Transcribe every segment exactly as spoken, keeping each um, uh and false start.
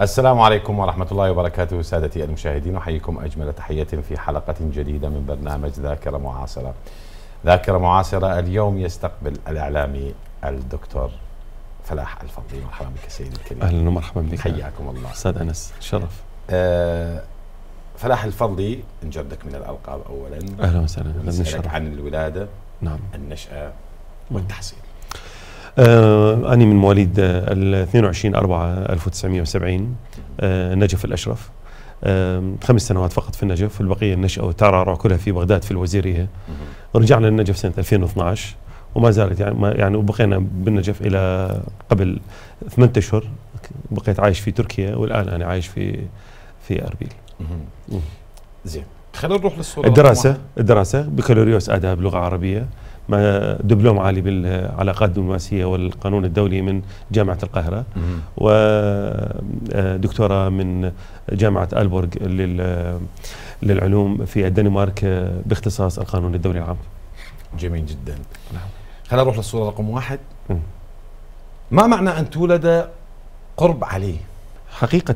السلام عليكم ورحمة الله وبركاته سادتي المشاهدين، أحييكم أجمل تحية في حلقة جديدة من برنامج ذاكرة معاصرة. ذاكرة معاصرة اليوم يستقبل الإعلامي الدكتور فلاح الفضلي. مرحبا بك سيدي الكريم. أهلا ومرحبا بك. حياكم الله أستاذ أنس، شرف. آه فلاح الفضلي نجدك من الألقاب أولا. أهلا وسهلا. نسألك عن الولادة، نعم، النشأة والتحصيل. آه أنا من مواليد ال اثنين وعشرين أربعة ألف وتسعمئة وسبعين، آه النجف الأشرف. آه خمس سنوات فقط في النجف، البقية النشأة والترعرع كلها في بغداد في الوزيرية. رجعنا للنجف سنة ألفين واثني عشر وما زالت يعني ما يعني وبقينا بالنجف إلى قبل ثمانية أشهر. بقيت عايش في تركيا والآن أنا عايش في في أربيل. زين، خلينا نروح للصورة. الدراسة الدراسة بكالوريوس آداب لغة عربية، مع دبلوم عالي بالعلاقات الدبلوماسية والقانون الدولي من جامعة القاهرة، ودكتوراه من جامعة ألبورغ للعلوم في الدنمارك باختصاص القانون الدولي العام. جميل جدا. خلينا نروح للصورة رقم واحد. ما معنى أن تولد قرب عليه؟ حقيقة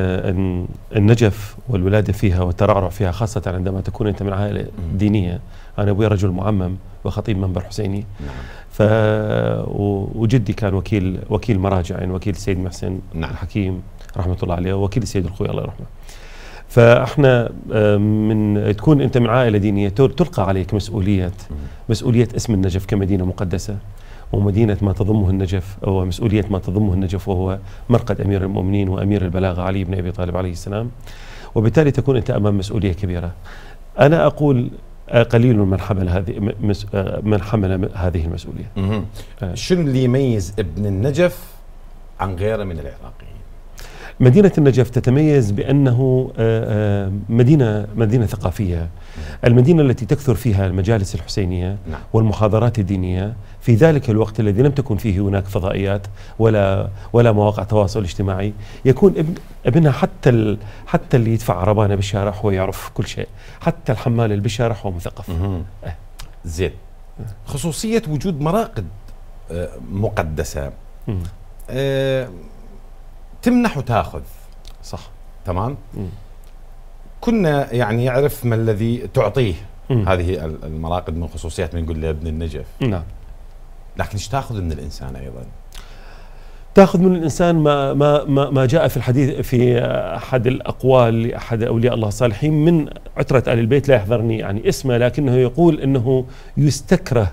النجف والولادة فيها والترعرع فيها، خاصة عندما تكون أنت من عائلة دينية. أنا أبوي رجل معمم وخطيب منبر حسيني. نعم. ف وجدي كان وكيل وكيل مراجع، يعني وكيل السيد محسن. نعم. الحكيم رحمة الله عليه، ووكيل السيد الخوي الله يرحمه. فاحنا من تكون أنت من عائلة دينية تلقى عليك مسؤولية مسؤولية اسم النجف كمدينة مقدسة، ومدينة ما تضمه النجف، أو مسؤولية ما تضمه النجف، وهو مرقد أمير المؤمنين وأمير البلاغة علي بن أبي طالب عليه السلام. وبالتالي تكون أنت أمام مسؤولية كبيرة. أنا أقول قليل من حمل هذه من حمل هذه المسؤولية. آه. شنو اللي يميز ابن النجف عن غيره من العراقيين؟ مدينة النجف تتميز بأنه مدينة مدينة ثقافية، المدينة التي تكثر فيها المجالس الحسينية. نعم. والمحاضرات الدينية في ذلك الوقت الذي لم تكن فيه هناك فضائيات ولا ولا مواقع تواصل اجتماعي. يكون ابن ابنها حتى ال حتى اللي يدفع عربانة بالشارع هو يعرف كل شيء، حتى الحمال اللي بالشارع هو مثقف. أه. زين، خصوصية وجود مراقد مقدسة أه تمنح وتاخذ، صح؟ تمام. مم. كنا يعني يعرف ما الذي تعطيه مم. هذه المراقد من خصوصيات، من نقول له ابن النجف. نعم. لكن ايش تاخذ من الانسان ايضا؟ تاخذ من الانسان ما ما ما, ما جاء في الحديث في احد الاقوال لاحد اولياء الله الصالحين من عترة آل البيت، لا يحضرني يعني اسمه، لكنه يقول انه يستكره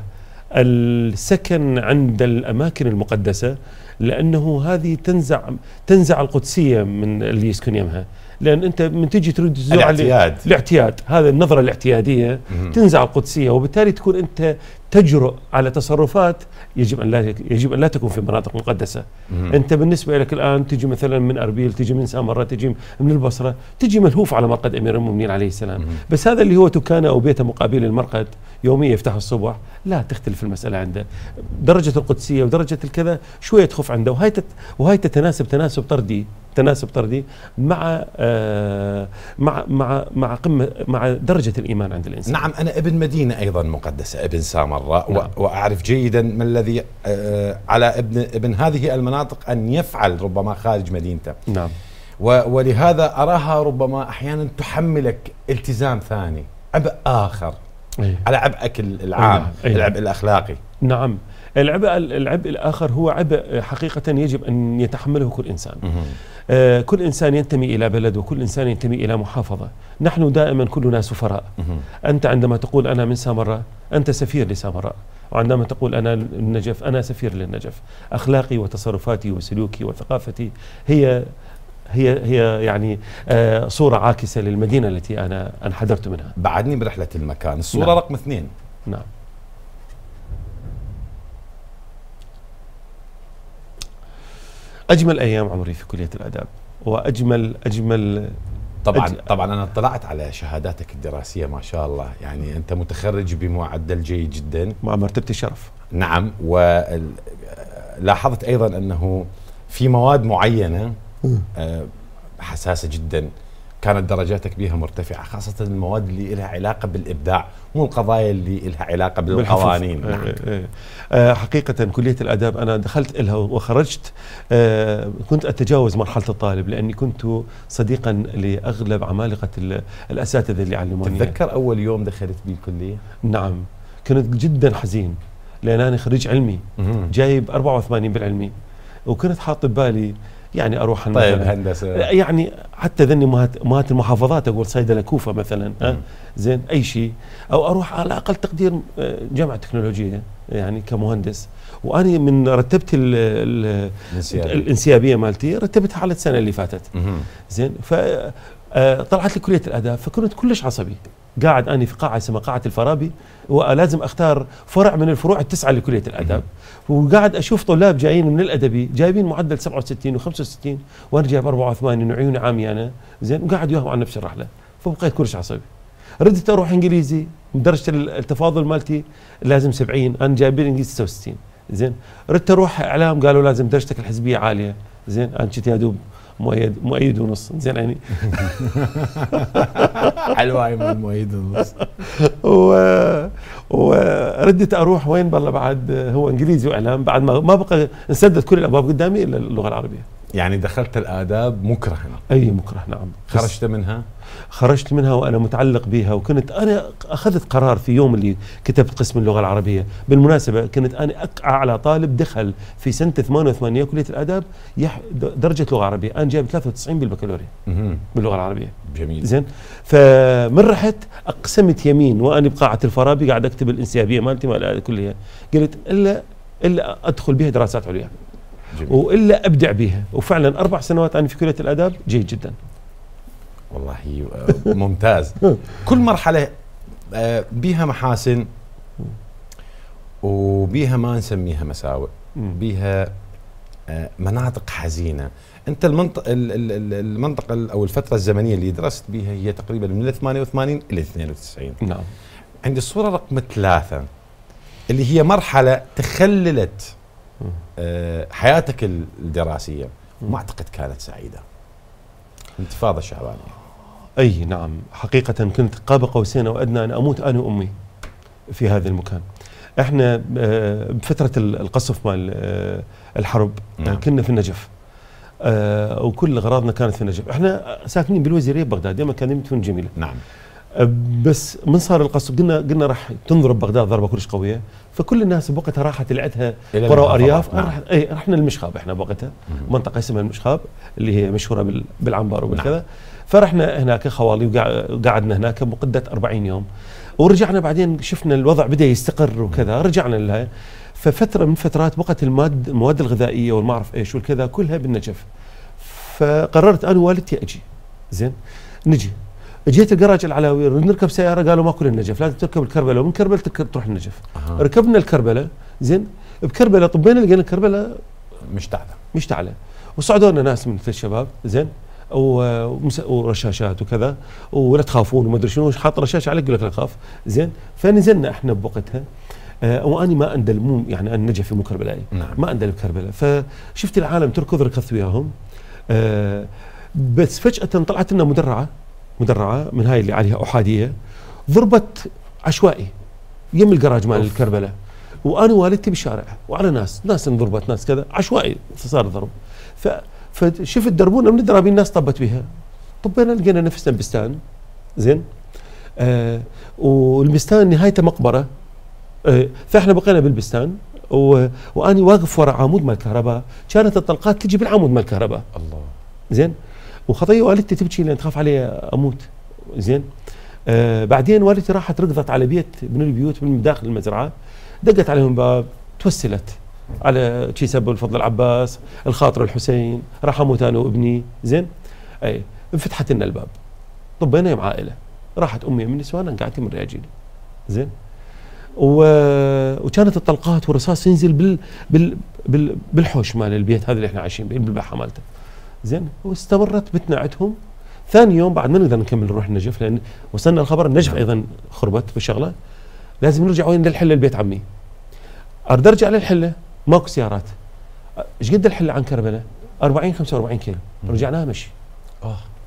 السكن عند الاماكن المقدسة، لأنه هذه تنزع تنزع القدسية من اللي يسكن يمها. لأن أنت من تجي تريد تزور الاعتياد الاعتياد هذا النظرة الاعتيادية مم. تنزع القدسية، وبالتالي تكون أنت تجرؤ على تصرفات يجب أن لا يجب أن لا تكون في مناطق مقدسة. مم. أنت بالنسبة لك الآن تجي مثلا من أربيل، تجي من سامرة، تجي من البصرة، تجي ملهوف على مرقد أمير المؤمنين عليه السلام. مم. بس هذا اللي هو تكانة أو بيته مقابل المرقد يوميا يفتح الصبح، لا تختلف المسألة عنده. درجة القدسية ودرجة الكذا شوية تخف عنده، وهي وهي تتناسب تناسب طردي تناسب طردي مع آه مع مع مع قمة مع درجة الإيمان عند الإنسان. نعم. أنا ابن مدينة أيضا مقدسة، ابن سامراء. نعم. وأعرف جيدا ما الذي آه على ابن ابن هذه المناطق أن يفعل ربما خارج مدينته. نعم. ولهذا أراها ربما أحيانا تحملك التزام ثاني، عبء آخر. أيه. على عبئك العام. أيه. العبء الأخلاقي. نعم. العبء العبء الآخر هو عبء حقيقة يجب أن يتحمله كل إنسان. آه كل إنسان ينتمي إلى بلد، وكل إنسان ينتمي إلى محافظة. نحن دائما كلنا سفراء. أنت عندما تقول أنا من سامراء أنت سفير لسامراء، وعندما تقول أنا النجف أنا سفير للنجف. أخلاقي وتصرفاتي وسلوكي وثقافتي هي هي هي يعني آه صورة عاكسة للمدينة التي أنا انحدرت منها. بعدني برحلة المكان. الصورة نعم. رقم اثنين. نعم. أجمل أيام عمري في كلية الآداب، وأجمل أجمل طبعا أج... طبعا أنا اطلعت على شهاداتك الدراسية ما شاء الله، يعني أنت متخرج بمعدل جيد جدا مع مرتبة الشرف. نعم. ولاحظت أيضا أنه في مواد معينة حساسة جدا كانت درجاتك بها مرتفعة، خاصة المواد اللي لها علاقة بالإبداع، مو القضايا اللي لها علاقة بالقوانين. نعم. آه حقيقة كلية الآداب أنا دخلت لها وخرجت آه كنت أتجاوز مرحلة الطالب، لأني كنت صديقا لأغلب عمالقة الأساتذة اللي علموني. تتذكر أول يوم دخلت بالكلية؟ نعم، كنت جدا حزين، لأن أنا خريج علمي جايب أربعة وثمانين بالعلمي، وكنت حاط ببالي يعني اروح طيب هندسه، يعني حتى ذني مهات مهات المحافظات، اقول صيدله كوفه مثلا، أه؟ زين اي شيء، او اروح على اقل تقدير جامعه تكنولوجيه يعني كمهندس. واني من رتبت ال ال الانسيابيه مالتي رتبتها على السنه اللي فاتت. زين، ف طلعت لي كليه الاداب، فكنت كلش عصبي، قاعد اني في قاعه اسمها قاعه الفارابي، ولازم اختار فرع من الفروع التسعه لكليه الاداب، وقاعد اشوف طلاب جايين من الادبي جايبين معدل سبعة وستين وخمسة وستين وانا جايب أربعة وثمانين وعيوني عامية زين، وقاعد وياهم على نفس الرحله، فبقيت كلش عصبي. ردت اروح انجليزي، درجه التفاضل مالتي لازم سبعين، انا جايب الانجليزي ستة وستين زين. ردت اروح اعلام، قالوا لازم درجتك الحزبيه عاليه زين، انا كنت يا دوب مؤيد مؤيد ونص زين يعني. حلوه هاي من مؤيد ونص. و وردت اروح وين بالله بعد هو انجليزي واعلام، بعد ما ما بقى انسدت كل الابواب قدامي الا اللغه العربيه. يعني دخلت الاداب مكرها؟ اي مكره، نعم. خرجت منها؟ خرجت منها وانا متعلق بها، وكنت انا اخذت قرار في يوم اللي كتبت قسم اللغه العربيه. بالمناسبه كنت انا اعلى طالب دخل في سنه ثمانية وثمانين كليه الاداب يح درجه لغه عربيه، انا جايب ثلاثة وتسعين بالبكالوريا باللغه العربيه. جميل. زين، فمن رحت اقسمت يمين وانا بقاعه الفارابي قاعد اكتب الانسيابيه مالتي مال الكليه، قلت الا الا ادخل بها دراسات عليا. جميل. والا ابدع بها، وفعلا اربع سنوات انا في كليه الاداب جيد جدا. والله ممتاز. كل مرحله بيها محاسن وبيها ما نسميها مساوئ، بيها مناطق حزينه. انت المنطقه المنطقه او الفتره الزمنيه اللي درست بيها هي تقريبا من ثمانية وثمانين الى اثنين وتسعين. نعم. عندي الصوره رقم ثلاثة اللي هي مرحله تخللت حياتك الدراسيه، وما اعتقد كانت سعيده. انتفاضه شعبانيه. اي نعم، حقيقه كنت قاب قوسين او ادنى ان اموت انا وامي في هذا المكان. احنا بفتره القصف مال الحرب نعم. كنا في النجف، وكل اغراضنا كانت في النجف. احنا ساكنين بالوزيريه بغداد، دائما كانت تكون جميله. نعم. بس من صار القصف قلنا قلنا راح تنضرب بغداد ضربه كلش قويه، فكل الناس بوقتها راحت لعتها قرى وارياف. نعم. رح اي رحنا المشخاب، احنا بوقتها منطقه اسمها المشخاب اللي هي مشهوره بالعنبر وبالكذا. نعم. فرحنا هناك خوالي وقعدنا هناك مده أربعين يوم، ورجعنا بعدين شفنا الوضع بدا يستقر وكذا، رجعنا لها. ففتره من فترات بقت المواد المواد الغذائيه والما اعرف ايش والكذا كلها بالنجف. فقررت انا ووالدتي اجي زين نجي. جيت القراج العلاوي نركب سياره، قالوا ماكو للنجف، لازم تركب الكربله، ومن كربله تروح النجف. أه. ركبنا الكربله زين، بكربله طبينا لقينا الكربله مشتعله مشتعله، وصعدونا ناس من الشباب زين ورشاشات وكذا، ولا تخافون وما ادري شنو، حاط رشاش عليك يقول لك لا تخاف زين. فنزلنا احنا بوقتها، آه واني ما اندل مو يعني انا نجفي مو كربلائي. نعم. ما اندل بكربله، فشفت العالم تركض ركضت وياهم. آه بس فجاه طلعت لنا مدرعه مدرعه من هاي اللي عليها احاديه، ضربت عشوائي يم الجراج مال الكربله، وانا والدتي بالشارع وعلى ناس ناس انضربت ناس كذا عشوائي صار ضرب. ف فشفت دربونا من الدرابين، الناس طبت بها، طبينا لقينا نفسنا بستان زين. آه والبستان نهايته مقبره. آه فاحنا بقينا بالبستان، واني واقف وراء عمود مال الكهرباء، كانت الطلقات تجي بالعمود مال الكهرباء. الله زين. وخطيه والدتي تبكي لان تخاف علي اموت زين. آه بعدين والدتي راحت ركضت على بيت من البيوت من داخل المزرعه، دقت عليهم باب، توسلت على شي سب الفضل العباس، الخاطر الحسين، راح اموت انا وابني زين. اي انفتحت لنا الباب، طبينا يوم عائله، راحت امي من نسوان قعدت من رياجيلي زين. و... وكانت الطلقات والرصاص ينزل بال... بال... بال... بالحوش مال البيت هذا اللي احنا عايشين به بالباحه مالته زين. واستمرت بتنا عندهم. ثاني يوم بعد ما نقدر نكمل نروح النجف، لان وصلنا الخبر النجف ايضا خربت بالشغله، لازم نرجع وين للحله لبيت عمي. اريد ارجع للحله ماكو سيارات. ايش قد الحله عن كربلاء؟ أربعين خمسة وأربعين كيلو، رجعناها مشي. اه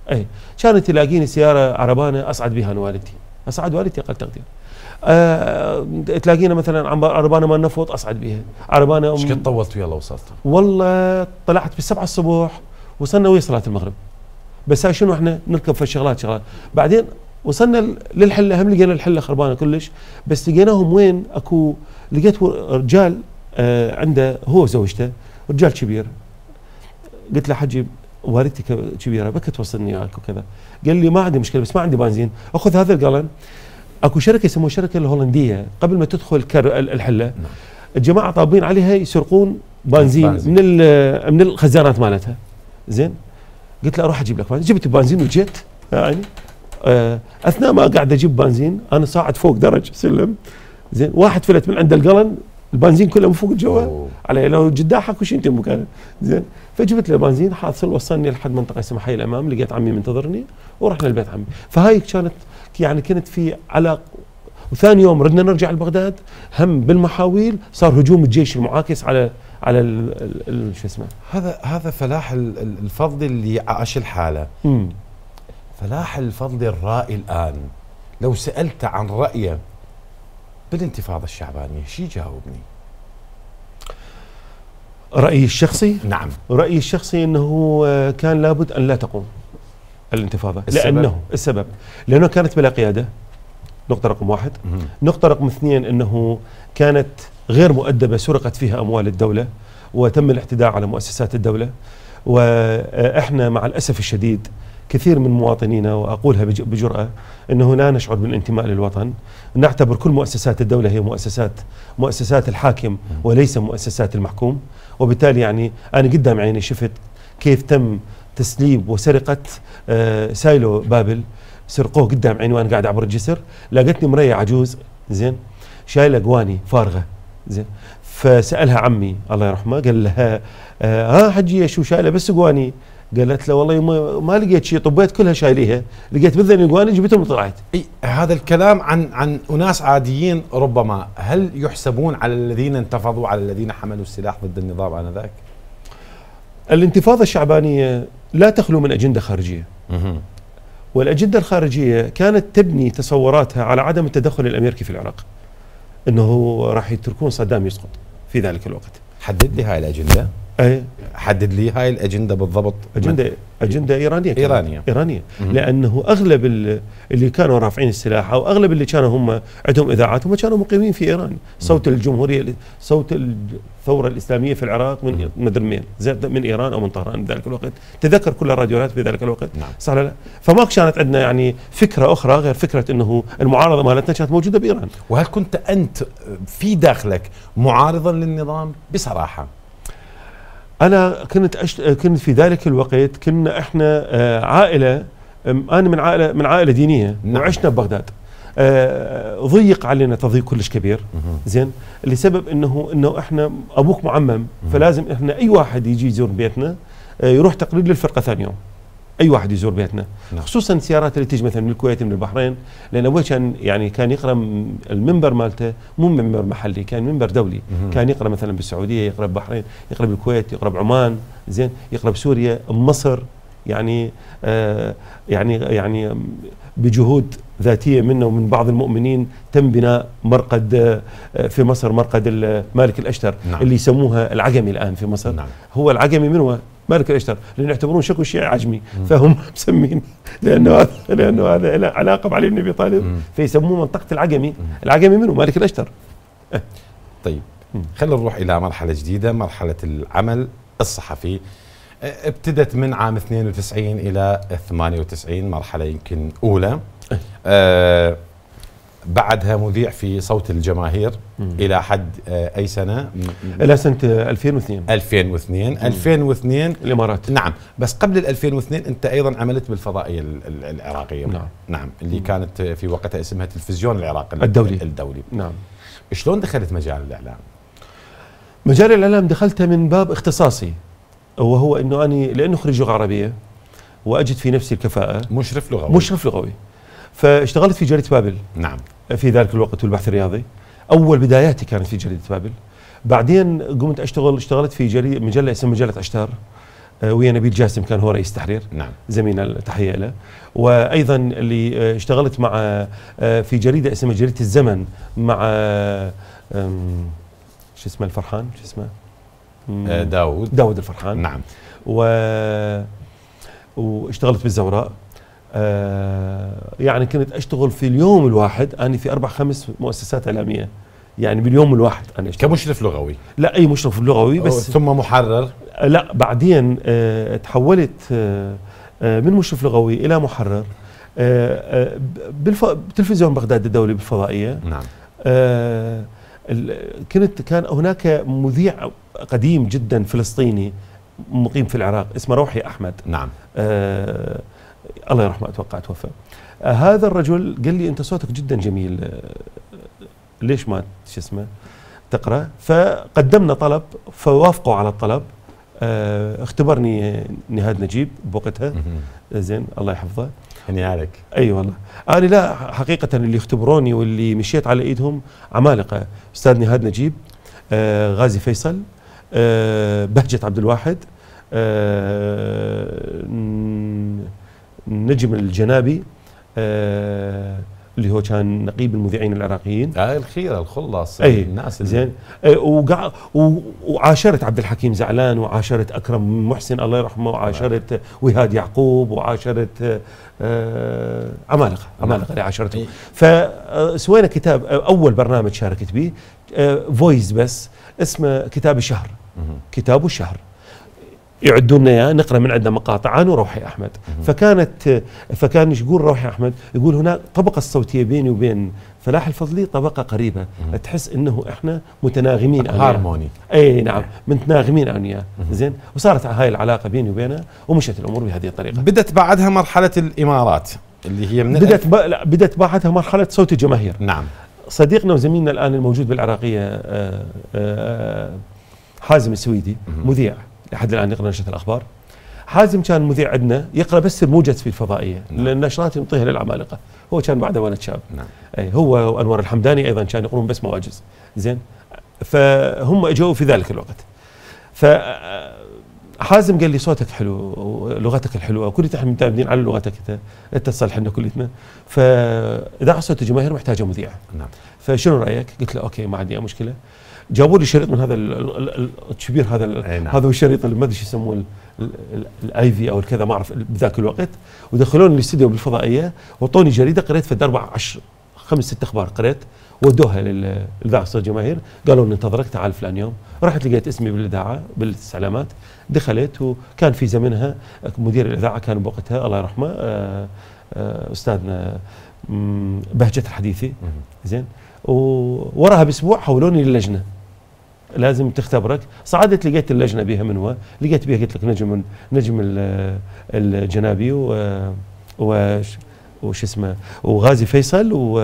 اي كانت تلاقيني سياره عربانه اصعد بها انا والدتي، اصعد والدتي اقل تقدير. أه تلاقينا مثلا عربانه مال نفط اصعد بها، عربانه ايش قد طولت ويلا وصلت؟ والله طلعت بالسبعة الصبح وصلنا ويا صلاه المغرب. بس هاي شنو احنا نركب في الشغلات شغلات، بعدين وصلنا للحله هم لقينا الحله خربانه كلش، بس لقيناهم وين اكو لقيت رجال آه عنده هو وزوجته رجال كبير. قلت له حجي والدتي كبيره بكت توصلني وياك وكذا، قال لي ما عندي مشكله بس ما عندي بنزين، اخذ هذا القلن. اكو شركه يسموها الشركه الهولنديه قبل ما تدخل الحله الجماعه طابين عليها يسرقون بنزين من من الخزانات مالتها. زين قلت له اروح اجيب لك بنزين، جبت بنزين وجيت يعني آه اثناء ما قاعد اجيب بنزين انا صاعد فوق درج سلم. زين واحد فلت من عند القلن البنزين كله من فوق الجوا علي لو جداح اكو شيء انت مكانه. زين فجبت له بنزين حاصل وصلني لحد منطقه اسمها حي الامام، لقيت عمي منتظرني ورحنا لبيت عمي. فهاي كانت يعني كنت في علاقه. وثاني يوم ردنا نرجع لبغداد هم بالمحاويل صار هجوم الجيش المعاكس على على شو اسمه. هذا هذا فلاح الفضلي اللي عاش الحاله. امم فلاح الفضلي الرائي الان لو سالته عن رايه بالانتفاضه الشعبانيه شو يجاوبني؟ رايي الشخصي؟ نعم رايي الشخصي انه كان لابد ان لا تقوم الانتفاضه. السبب؟ لانه السبب لانه كانت بلا قياده، نقطه رقم واحد. مم. نقطه رقم اثنين انه كانت غير مؤدبه، سرقت فيها اموال الدوله وتم الاعتداء على مؤسسات الدوله. واحنا مع الاسف الشديد كثير من مواطنينا واقولها بجرأه انه لا نشعر بالانتماء للوطن، نعتبر كل مؤسسات الدوله هي مؤسسات مؤسسات الحاكم وليس مؤسسات المحكوم. وبالتالي يعني انا قدام عيني شفت كيف تم تسليب وسرقه آه سايلو بابل، سرقوه قدام عيني وانا قاعد اعبر الجسر. لقيتني مريه عجوز زين شايله قواني فارغه زين، فسالها عمي الله يرحمه قال لها آه ها حجيه شو شايله؟ بس قواني. قالت له والله ما, ما لقيت شيء، طبيت كلها شايليها، لقيت بذني قواني جبتهم وطلعت. اي هذا الكلام عن عن اناس عاديين ربما، هل يحسبون على الذين انتفضوا على الذين حملوا السلاح ضد النظام آنذاك؟ الانتفاضه الشعبانيه لا تخلو من اجنده خارجيه. مه. والاجنده الخارجيه كانت تبني تصوراتها على عدم التدخل الامريكي في العراق، انه راح يتركون صدام يسقط في ذلك الوقت. حدد لي هاي الاجنده. اي حدد لي هاي الاجنده بالضبط. اجنده اجنده ايرانيه كانت. ايرانيه ايرانيه مم. لانه اغلب اللي كانوا رافعين السلاح او اغلب اللي كانوا هم عندهم اذاعات هم كانوا مقيمين في ايران. صوت الجمهوريه صوت الثوره الاسلاميه في العراق من مدري منين، من ايران او من طهران بذلك الوقت. تذكر كل الراديوات في ذلك الوقت. نعم. صح لا؟ فما كانت عندنا يعني فكره اخرى غير فكره انه المعارضه مالتنا كانت موجوده بايران. وهل كنت انت في داخلك معارضا للنظام بصراحه؟ أنا كنت أشت... كنت في ذلك الوقت كنا إحنا آه عائلة، أنا من عائلة من عائلة دينية. نعم. وعشنا ببغداد. آه ضيق علينا تضييق كلش كبير. زين لسبب إنه إنه إحنا أبوك معمم، فلازم إحنا أي واحد يجي يزور بيتنا آه يروح تقليد للفرقة ثاني يوم. أي واحد يزور بيتنا. نعم. خصوصا السيارات اللي تيجي مثلا من الكويت من البحرين، لأن أبوي كان يعني كان يقرأ المنبر مالته مو منبر محلي، كان منبر دولي. مم. كان يقرأ مثلا بالسعودية، يقرأ بالبحرين، يقرأ بالكويت، يقرأ بعمان، زين يقرأ بسوريا، مصر، يعني آه يعني يعني بجهود ذاتية منه ومن بعض المؤمنين تم بناء مرقد آه في مصر، مرقد مالك الأشتر. نعم. اللي يسموها العجمي الآن في مصر. نعم. هو العجمي من هو؟ مالك الاشتر، لان يعتبرون شكو الشيعي عجمي، فهم مسمين لانه هذا لانه هذا له علاقه بعلي بن ابي طالب، فيسموه منطقه العجمي. العجمي منه؟ مالك الاشتر. أه. طيب خلينا نروح الى مرحله جديده، مرحله العمل الصحفي. ابتدت من عام اثنين وتسعين الى ثمانية وتسعين، مرحله يمكن اولى. أه بعدها مذيع في صوت الجماهير. مم. الى حد اي سنه؟ الى سنه ألفين واثنين. ألفين واثنين. مم. ألفين واثنين الامارات. نعم، بس قبل ألفين واثنين انت ايضا عملت بالفضائيه العراقيه. نعم نعم اللي مم. كانت في وقتها اسمها تلفزيون العراق الدولي. الدولي. نعم. شلون دخلت مجال الاعلام؟ مجال الاعلام دخلته من باب اختصاصي، وهو انه اني لانه خريج لغه عربيه واجد في نفسي الكفاءه. مشرف لغوي. مشرف لغوي. فاشتغلت في جريدة بابل. نعم. في ذلك الوقت والبحث الرياضي. أول بداياتي كانت في جريدة بابل. بعدين قمت أشتغل اشتغلت في جريدة مجلة اسمها مجلة أشتار. ويا نبيل جاسم كان هو رئيس تحرير. نعم. زميلنا تحية له. وأيضا اللي اشتغلت مع في جريدة اسمها جريدة الزمن مع شو اسمه الفرحان شو اسمه داود داود الفرحان. نعم. و واشتغلت بالزوراء. آه يعني كنت اشتغل في اليوم الواحد أنا في أربع خمس مؤسسات إعلامية، يعني باليوم الواحد أنا أشتغل كمشرف لغوي. لا أي مشرف لغوي بس ثم محرر. لا بعدين آه تحولت آه آه من مشرف لغوي إلى محرر آه آه بالف... بتلفزيون بغداد الدولي بالفضائية. نعم. آه كنت كان هناك مذيع قديم جدا فلسطيني مقيم في العراق اسمه روحي أحمد. نعم. آه الله يرحمه أتوقع توفى. آه هذا الرجل قال لي أنت صوتك جدا جميل، آه ليش ما شو اسمه تقرأ؟ فقدمنا طلب فوافقوا على الطلب. آه اختبرني نهاد نجيب بوقتها. زين الله يحفظه. هني عليك. اي أيوة والله انا لا حقيقه اللي اختبروني واللي مشيت على ايدهم عمالقه، استاذ نهاد نجيب، آه غازي فيصل، آه بهجة عبد الواحد، آه نجم الجنابي، آه اللي هو كان نقيب المذيعين العراقيين. هاي الخيره الخلاص. اي الناس زين. وقع وعاشرت عبد الحكيم زعلان، وعاشرت اكرم محسن الله يرحمه، وعاشرت وهاد يعقوب، وعاشرت آه عمالقه عمالقه اللي عاشرتهم. فسوينا كتاب، اول برنامج شاركت به آه فويس بس اسمه كتاب الشهر. كتاب الشهر يعدوا لنا اياه نقرا من عندنا مقاطع انا وروحي احمد. فكانت فكان يقول روحي احمد يقول هناك طبقه الصوتيه بيني وبين فلاح الفضلي طبقه قريبه، تحس انه احنا متناغمين هارموني. اي نعم متناغمين انا وياه. زين. وصارت هاي العلاقه بيني وبينه ومشت الامور بهذه الطريقه. بدت بعدها مرحله الامارات اللي هي من بدت ب... لا بدت بعدها مرحله صوت الجماهير. نعم. صديقنا وزميلنا الان الموجود بالعراقيه آآ آآ حازم السويدي مذيع لحد الان يقرا نشره الاخبار. حازم كان مذيع عندنا يقرا بس الموجز في الفضائيه. نعم. لان النشرات ينطيها للعمالقه، هو كان بعده ولد شاب. نعم. اي هو وانور الحمداني ايضا كانوا يقرون بس مواجز. زين. فهم اجوا في ذلك الوقت. ف حازم قال لي صوتك حلو ولغتك الحلوه وكلنا احنا متعودين على لغتك انت انت تصلح لنا كلتنا، فاذاعه صوت الجماهير محتاجه مذيع. نعم. فشنو رايك؟ قلت له اوكي ما عندي اي مشكله. جابوا لي شريط من هذا الكبير، هذا نعم. هذا هو الشريط اللي ما ادري شو يسموه الاي في او الكذا ما اعرف بذاك الوقت، ودخلوني الاستديو بالفضائيه واعطوني جريده قريت في اربع عشر خمس ست اخبار قريت ودوها للاذاعه صوت الجماهير. قالوا ننتظرك تعال فلان يوم. رحت لقيت اسمي بالاذاعه بالاستعلامات، دخلت وكان في زمنها مدير الاذاعه كان بوقتها الله يرحمه آآ آآ استاذنا بهجة الحديثي. زين. ووراها باسبوع حولوني للجنه لازم تختبرك. صعدت لقيت اللجنه بها من هو لقيت بها قلت لك نجم نجم الجنابي و وش وش اسمه وغازي فيصل و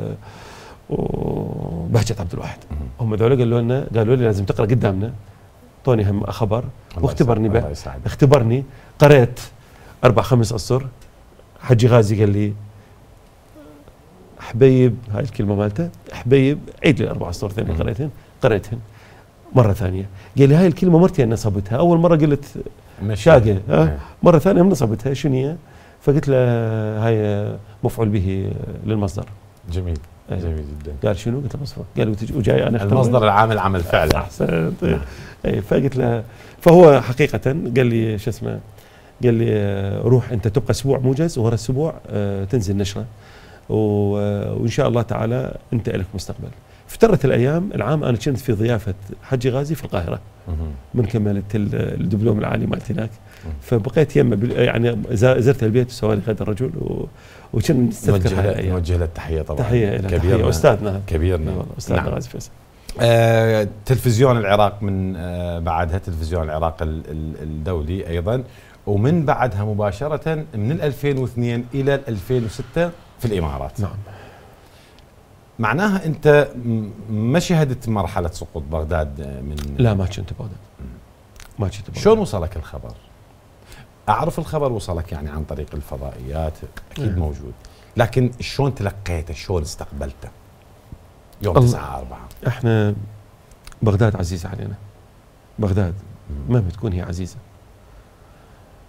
وبهجة عبد الواحد. هم ذولا قالوا لنا قالوا لي لازم تقرا قدامنا. اعطوني هم خبر واختبرني به اختبرني قريت اربع خمس اسطر. حجي غازي قال لي حبيب، هاي الكلمه مالته حبيب عيد لي الاربع اسطر ثانيه قريتهن قريتهن مره ثانيه. قال لي هاي الكلمه مرتين نصبتها، اول مره قلت شاقه ها مره ثانيه هم نصبتها شنو هي؟ فقلت له هاي مفعول به للمصدر. جميل. أيه. جميل جدا. قال شنو؟ قلت له مصدر. قال وجاي انا المصدر العامل عمل فعلا. احسنت. اي فقلت له فهو حقيقه قال لي شو اسمه قال لي روح انت تبقى اسبوع موجز وورا اسبوع تنزل نشره وان شاء الله تعالى انت لك مستقبل. افترت الايام العام انا كنت في ضيافه حجي غازي في القاهره من كملت الدبلوم العالي مالتي هناك، فبقيت يمه يعني زرت البيت وسوالي غدا الرجل وكنا نستذكر هاي الايام. نوجه له التحيه طبعا. تحيه له كبيرنا استاذنا كبيرنا والله استاذنا نعم. غازي فيصل. آه تلفزيون العراق من آه بعدها تلفزيون العراق الدولي ايضا، ومن بعدها مباشره من ألفين واثنين الى ألفين وستة في الامارات. نعم. معناها انت ما شهدت مرحله سقوط بغداد من لا ما كنت بغداد. ما كنت بغداد. شلون وصلك الخبر؟ اعرف الخبر وصلك يعني عن طريق الفضائيات اكيد م. موجود، لكن شلون تلقيته؟ شلون استقبلته؟ يوم تسعة أربعة. احنا بغداد عزيزه علينا. بغداد مهما تكون هي عزيزه.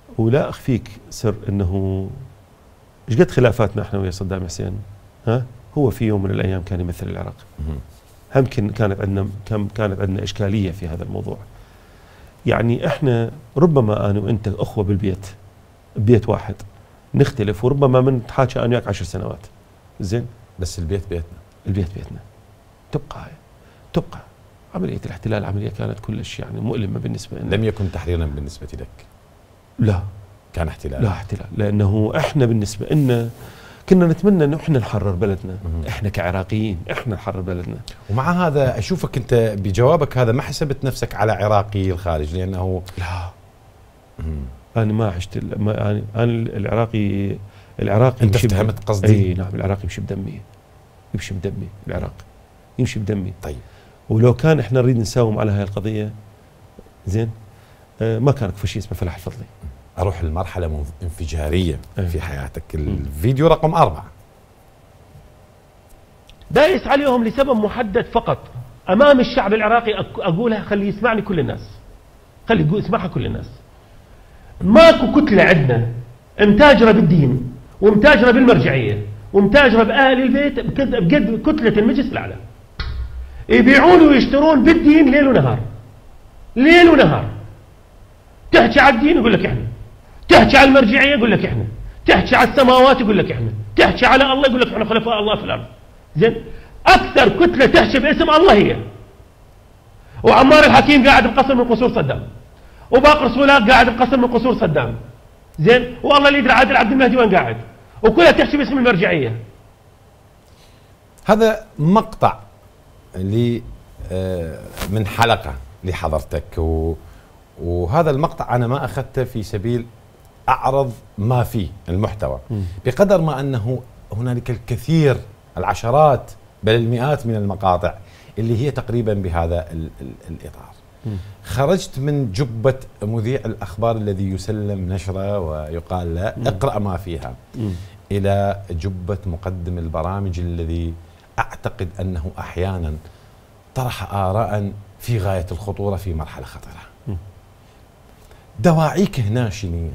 ولا اخفيك سر انه ايش قد خلافاتنا احنا ويا صدام حسين، ها هو في يوم من الايام كان يمثل العراق. هم كانت عندنا كم كانت عندنا اشكاليه في هذا الموضوع. يعني احنا ربما انا وانت اخوه بالبيت، ببيت واحد نختلف، وربما من نتحاكى انا وياك عشر سنوات. زين؟ بس البيت بيتنا. البيت بيتنا. تبقى هاي تبقى عمليه الاحتلال عمليه كانت كلش يعني مؤلمه بالنسبه لنا. لم يكن تحريرا بالنسبه لك؟ لا كان احتلال. لا احتلال، لانه احنا بالنسبه لنا كنا نتمنى انه احنا نحرر بلدنا، مم. احنا كعراقيين احنا نحرر بلدنا. ومع هذا اشوفك انت بجوابك هذا ما حسبت نفسك على عراقي الخارج، لانه لا مم. انا ما عشت ما انا انا العراقي العراقي انت افتهمت قصدي؟ اي نعم، العراقي يمشي بدمي، يمشي بدمي العراق، يمشي بدمي. طيب ولو كان احنا نريد نساوم على هاي القضيه زين آه ما كان في شيء اسمه فلاح الفضلي. اروح لمرحله انفجاريه أيه. في حياتك. الفيديو رقم أربعة دايس عليهم لسبب محدد فقط امام الشعب العراقي، اقولها خلي يسمعني كل الناس، خلي يسمعها كل الناس. ماكو كتله عندنا متاجره بالدين ومتاجره بالمرجعيه ومتاجره باهل البيت بقد كتله المجلس الاعلى. يبيعون ويشترون بالدين ليل ونهار، ليل ونهار. تحكي على الدين يقول لك احنا، تحكي على المرجعيه يقول لك احنا، تحكي على السماوات يقول لك احنا، تحكي على الله يقول لك احنا خلفاء الله في الارض. زين؟ اكثر كتله تحكي باسم الله هي. وعمار الحكيم قاعد بقصر من قصور صدام، وباقر سولاق قاعد بقصر من قصور صدام. زين؟ والله اللي يدري عادل عبد المهدي وين قاعد، وكلها تحكي باسم المرجعيه. هذا مقطع لي من حلقه لحضرتك، و وهذا المقطع أنا ما أخذته في سبيل أعرض ما فيه المحتوى، م. بقدر ما أنه هنالك الكثير، العشرات بل المئات من المقاطع اللي هي تقريبا بهذا ال ال الإطار. م. خرجت من جبة مذيع الأخبار الذي يسلم نشرة ويقال له م. اقرأ ما فيها، م. إلى جبة مقدم البرامج الذي أعتقد أنه أحيانا طرح آراء في غاية الخطورة في مرحلة خطرة. م. دواعيك هنا شنو؟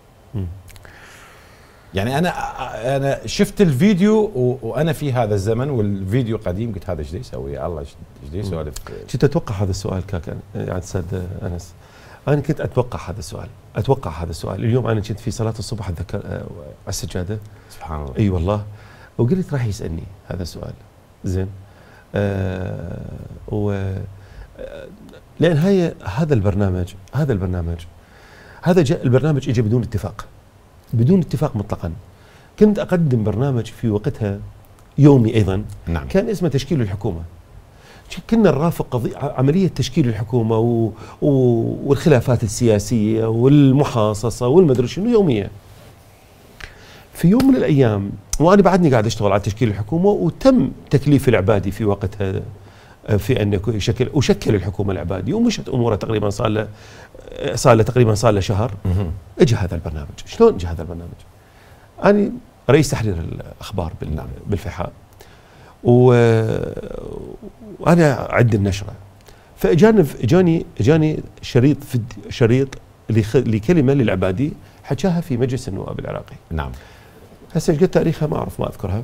يعني انا انا شفت الفيديو وانا في هذا الزمن والفيديو قديم، قلت هذا ايش يسوي؟ يا الله ايش يسولف؟ كنت اتوقع هذا السؤال كاك يعني استاذ انس، انا كنت اتوقع هذا السؤال، اتوقع هذا السؤال. اليوم انا كنت في صلاه الصبح اتذكر على السجاده، سبحان الله، اي أيوة والله، وقلت راح يسالني هذا السؤال. زين؟ آه و لان هي هذا البرنامج هذا البرنامج هذا جاء البرنامج اجى بدون اتفاق، بدون اتفاق مطلقا. كنت اقدم برنامج في وقتها يومي ايضا، نعم. كان اسمه تشكيل الحكومه. كنا نرافق قضية عمليه تشكيل الحكومه و... و... والخلافات السياسيه والمحاصصه والمدري شنو يوميا. في يوم من الايام وانا بعدني قاعد اشتغل على تشكيل الحكومه، وتم تكليف العبادي في وقتها في ان يشكل وشكل الحكومه العبادي، ومشت اموره تقريبا صار له صار له تقريبا صار له شهر. اجى هذا البرنامج. شلون اجى هذا البرنامج؟ انا رئيس تحرير الاخبار بالفحاء، وانا عند النشره، فاجاني اجاني اجاني شريط في شريط لكلمه للعبادي حكاها في مجلس النواب العراقي. نعم. هسه قلت تاريخها ما اعرف، ما اذكرها.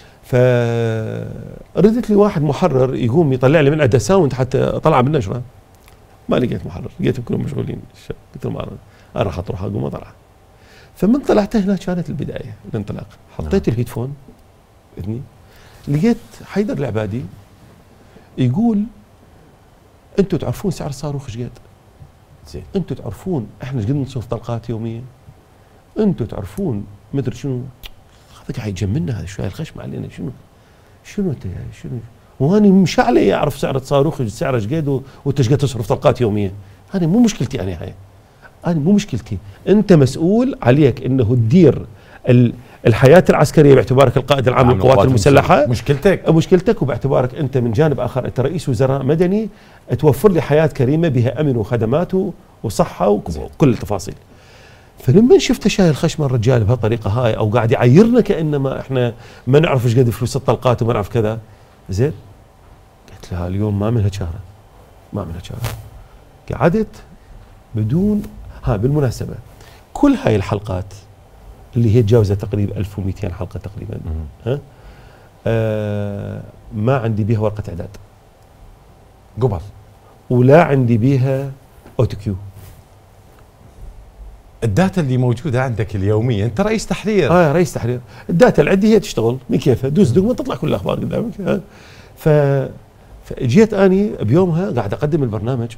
فردت لي واحد محرر يقوم يطلع لي من عنده ساوند حتى طلع بالنشره، ما لقيت محرر، لقيتهم كلهم مشغولين. قلت لهم انا راح اروح اقوم اطلع. فمن طلعت هنا كانت البدايه، الانطلاق. حطيت الهيدفون اذني، لقيت حيدر العبادي يقول انتم تعرفون سعر الصاروخ ايش قد؟ زين. انتم تعرفون احنا ايش قد نشوف طلقات يوميا؟ انتم تعرفون مدري شنو؟ هذا قاعد يجملنا، هذا شويه الخشم علينا. شنو شنو انت يعني شنو؟ واني مش علي اعرف سعر الصاروخ سعره ايش قد وانت ايش قد تصرف طلقات يوميا. هذه مو مشكلتي انا، هاي انا مو مشكلتي. انت مسؤول، عليك انه تدير الحياه العسكريه باعتبارك القائد العام للقوات المسلحه. مشكلتك مشكلتك وباعتبارك انت من جانب اخر انت رئيس وزراء مدني، توفر لي حياه كريمه بها امن وخدمات وصحه وكل التفاصيل. فلما شفت شايل خشم الرجال بهالطريقه هاي، او قاعد يعيرنا كانما احنا ما نعرف ايش قد فلوس الطلقات وما نعرف كذا، زين؟ قلت لها اليوم ما منها شهره، ما منها شهره. قعدت بدون ها بالمناسبه كل هاي الحلقات اللي هي تجاوزت تقريبا ألف ومئتين حلقة تقريبا، ها آه ما عندي بيها ورقة إعداد قبل، ولا عندي بيها أوتوكيو. الداتا اللي موجودة عندك اليومية، أنت رئيس تحرير. اه رئيس تحرير، الداتا اللي عندي هي تشتغل من كيفها، دوس دقمة تطلع كل الأخبار قدامك. ها ف فجيت أني بيومها قاعد أقدم البرنامج،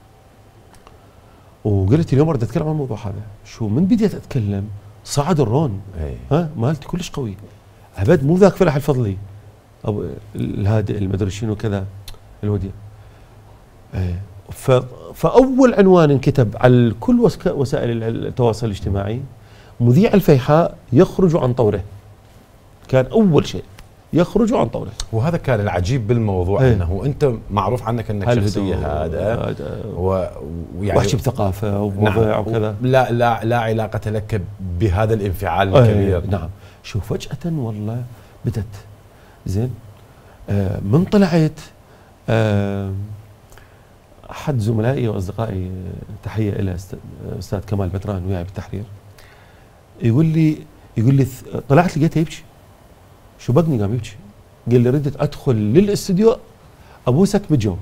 وقلت اليوم أريد أتكلم عن الموضوع هذا. شو من بديت أتكلم صعد الرون، أي. ها مالتي كلش قوي، أبد مو ذاك فلاح الفضلي أو الهادئ المدري شنو كذا الوديع. ايه ف... فأول عنوان انكتب على كل وسك... وسائل التواصل الاجتماعي: مذيع الفيحاء يخرج عن طوره. كان أول شيء يخرج عن طوره. وهذا كان العجيب بالموضوع، ايه. أنه أنت معروف عنك أنك شخصية هادئة ويعني وحشي بثقافة ومواضيع نعم. وكذا، لا لا لا علاقة لك بهذا الانفعال الكبير. ايه. نعم. شوف فجأة والله بدت زين آه من طلعت آه أحد زملائي وأصدقائي، تحية إلى أستاذ كمال بدران وياي بالتحرير، يقول لي يقول لي طلعت لقيته يبكي. شو بقني قام يبكي، قال لي ردت أدخل للاستوديو أبوسك بالجو،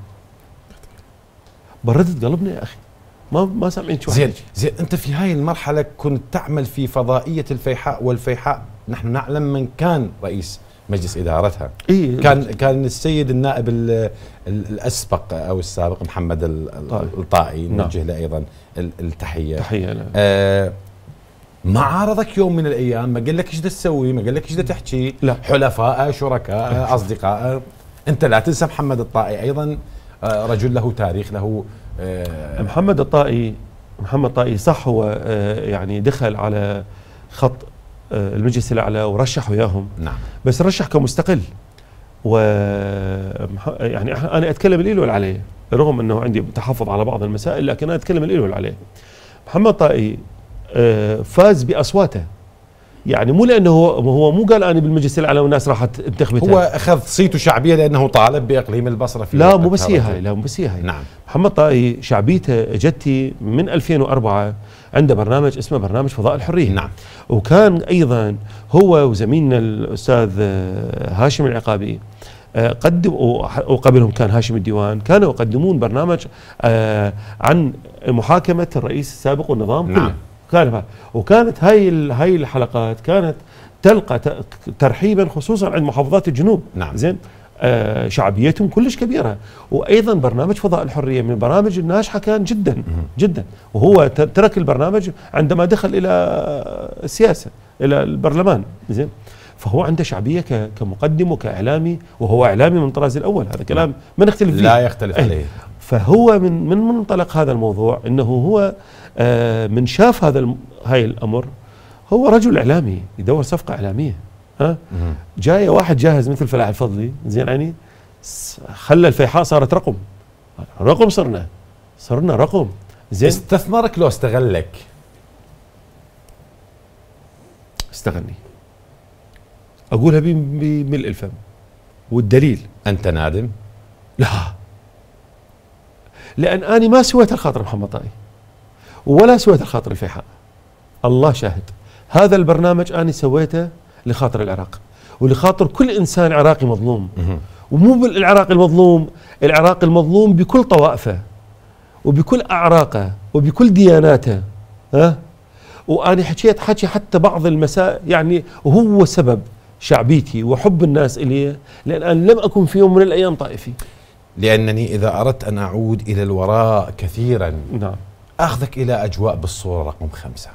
بردت قلبنا يا أخي، ما ما سامعين شو. زين زين أنت في هاي المرحلة كنت تعمل في فضائية الفيحاء، والفيحاء نحن نعلم من كان رئيس مجلس إدارتها. إيه كان كان السيد النائب الأسبق أو السابق محمد الطائي، نوجه له أيضا التحية. تحية له. آه ما عارضك يوم من الأيام؟ ما قال لك إيش تسوي؟ ما قال لك إيش تحكي؟ لا. حلفاء، شركاء، أصدقاء. أنت لا تنسى محمد الطائي أيضا آه رجل له تاريخ، له آه محمد الطائي. محمد الطائي صح هو آه يعني دخل على خط المجلس الأعلى ورشح وياهم. نعم. بس رشح كمستقل، و يعني أنا أتكلم الإله والعليه، رغم أنه عندي تحفظ على بعض المسائل، لكن أنا أتكلم الإله والعليه. محمد طائي فاز بأصواته، يعني مو لأنه هو هو مو قال أنا بالمجلس الأعلى والناس راحت انتخبته، هو أخذ صيته شعبية لأنه طالب بإقليم البصرة في لا مو بس هي هاي، لا مو بس هي هاي. نعم. محمد طائي شعبيته جتي من ألفين وأربعة، عنده برنامج اسمه برنامج فضاء الحرية. نعم. وكان أيضا هو وزميلنا الأستاذ هاشم العقابي قدم، وقبلهم كان هاشم الديوان، كانوا يقدمون برنامج عن محاكمة الرئيس السابق والنظام. نعم. كان وكانت هاي هاي الحلقات كانت تلقى ترحيبا خصوصا عند محافظات الجنوب. نعم. زين آه شعبيتهم كلش كبيرة. وأيضا برنامج فضاء الحرية من البرامج الناجحة كان جدا مم. جدا، وهو ترك البرنامج عندما دخل إلى السياسة، إلى البرلمان. زين فهو عنده شعبية كمقدم وكإعلامي، وهو إعلامي من طراز الأول، هذا كلام ما نختلف فيه، لا يختلف عليه. فهو من من منطلق هذا الموضوع أنه هو آه من شاف هذا هاي الأمر، هو رجل إعلامي يدور صفقة إعلامية. ها جاي واحد جاهز مثل فلاح الفضلي، زين يعني خلى الفيحاء صارت رقم رقم صرنا صرنا رقم. زين استثمرك لو استغلك؟ استغلني، اقولها بملء الفم، والدليل انت نادم؟ لا، لان اني ما سويت الخاطر محمد طائي ولا سويت الخاطر الفيحاء، الله شاهد. هذا البرنامج اني سويته لخاطر العراق ولخاطر كل انسان عراقي مظلوم، ومو بالعراق المظلوم، العراق المظلوم بكل طوائفه وبكل اعراقه وبكل دياناته. ها واني حكيت حكي حتى بعض المسائل يعني، وهو سبب شعبيتي وحب الناس الي، لان أنا لم اكن في يوم من الايام طائفي. لانني اذا اردت ان اعود الى الوراء كثيرا، نعم، اخذك الى اجواء بالصوره رقم خمسه.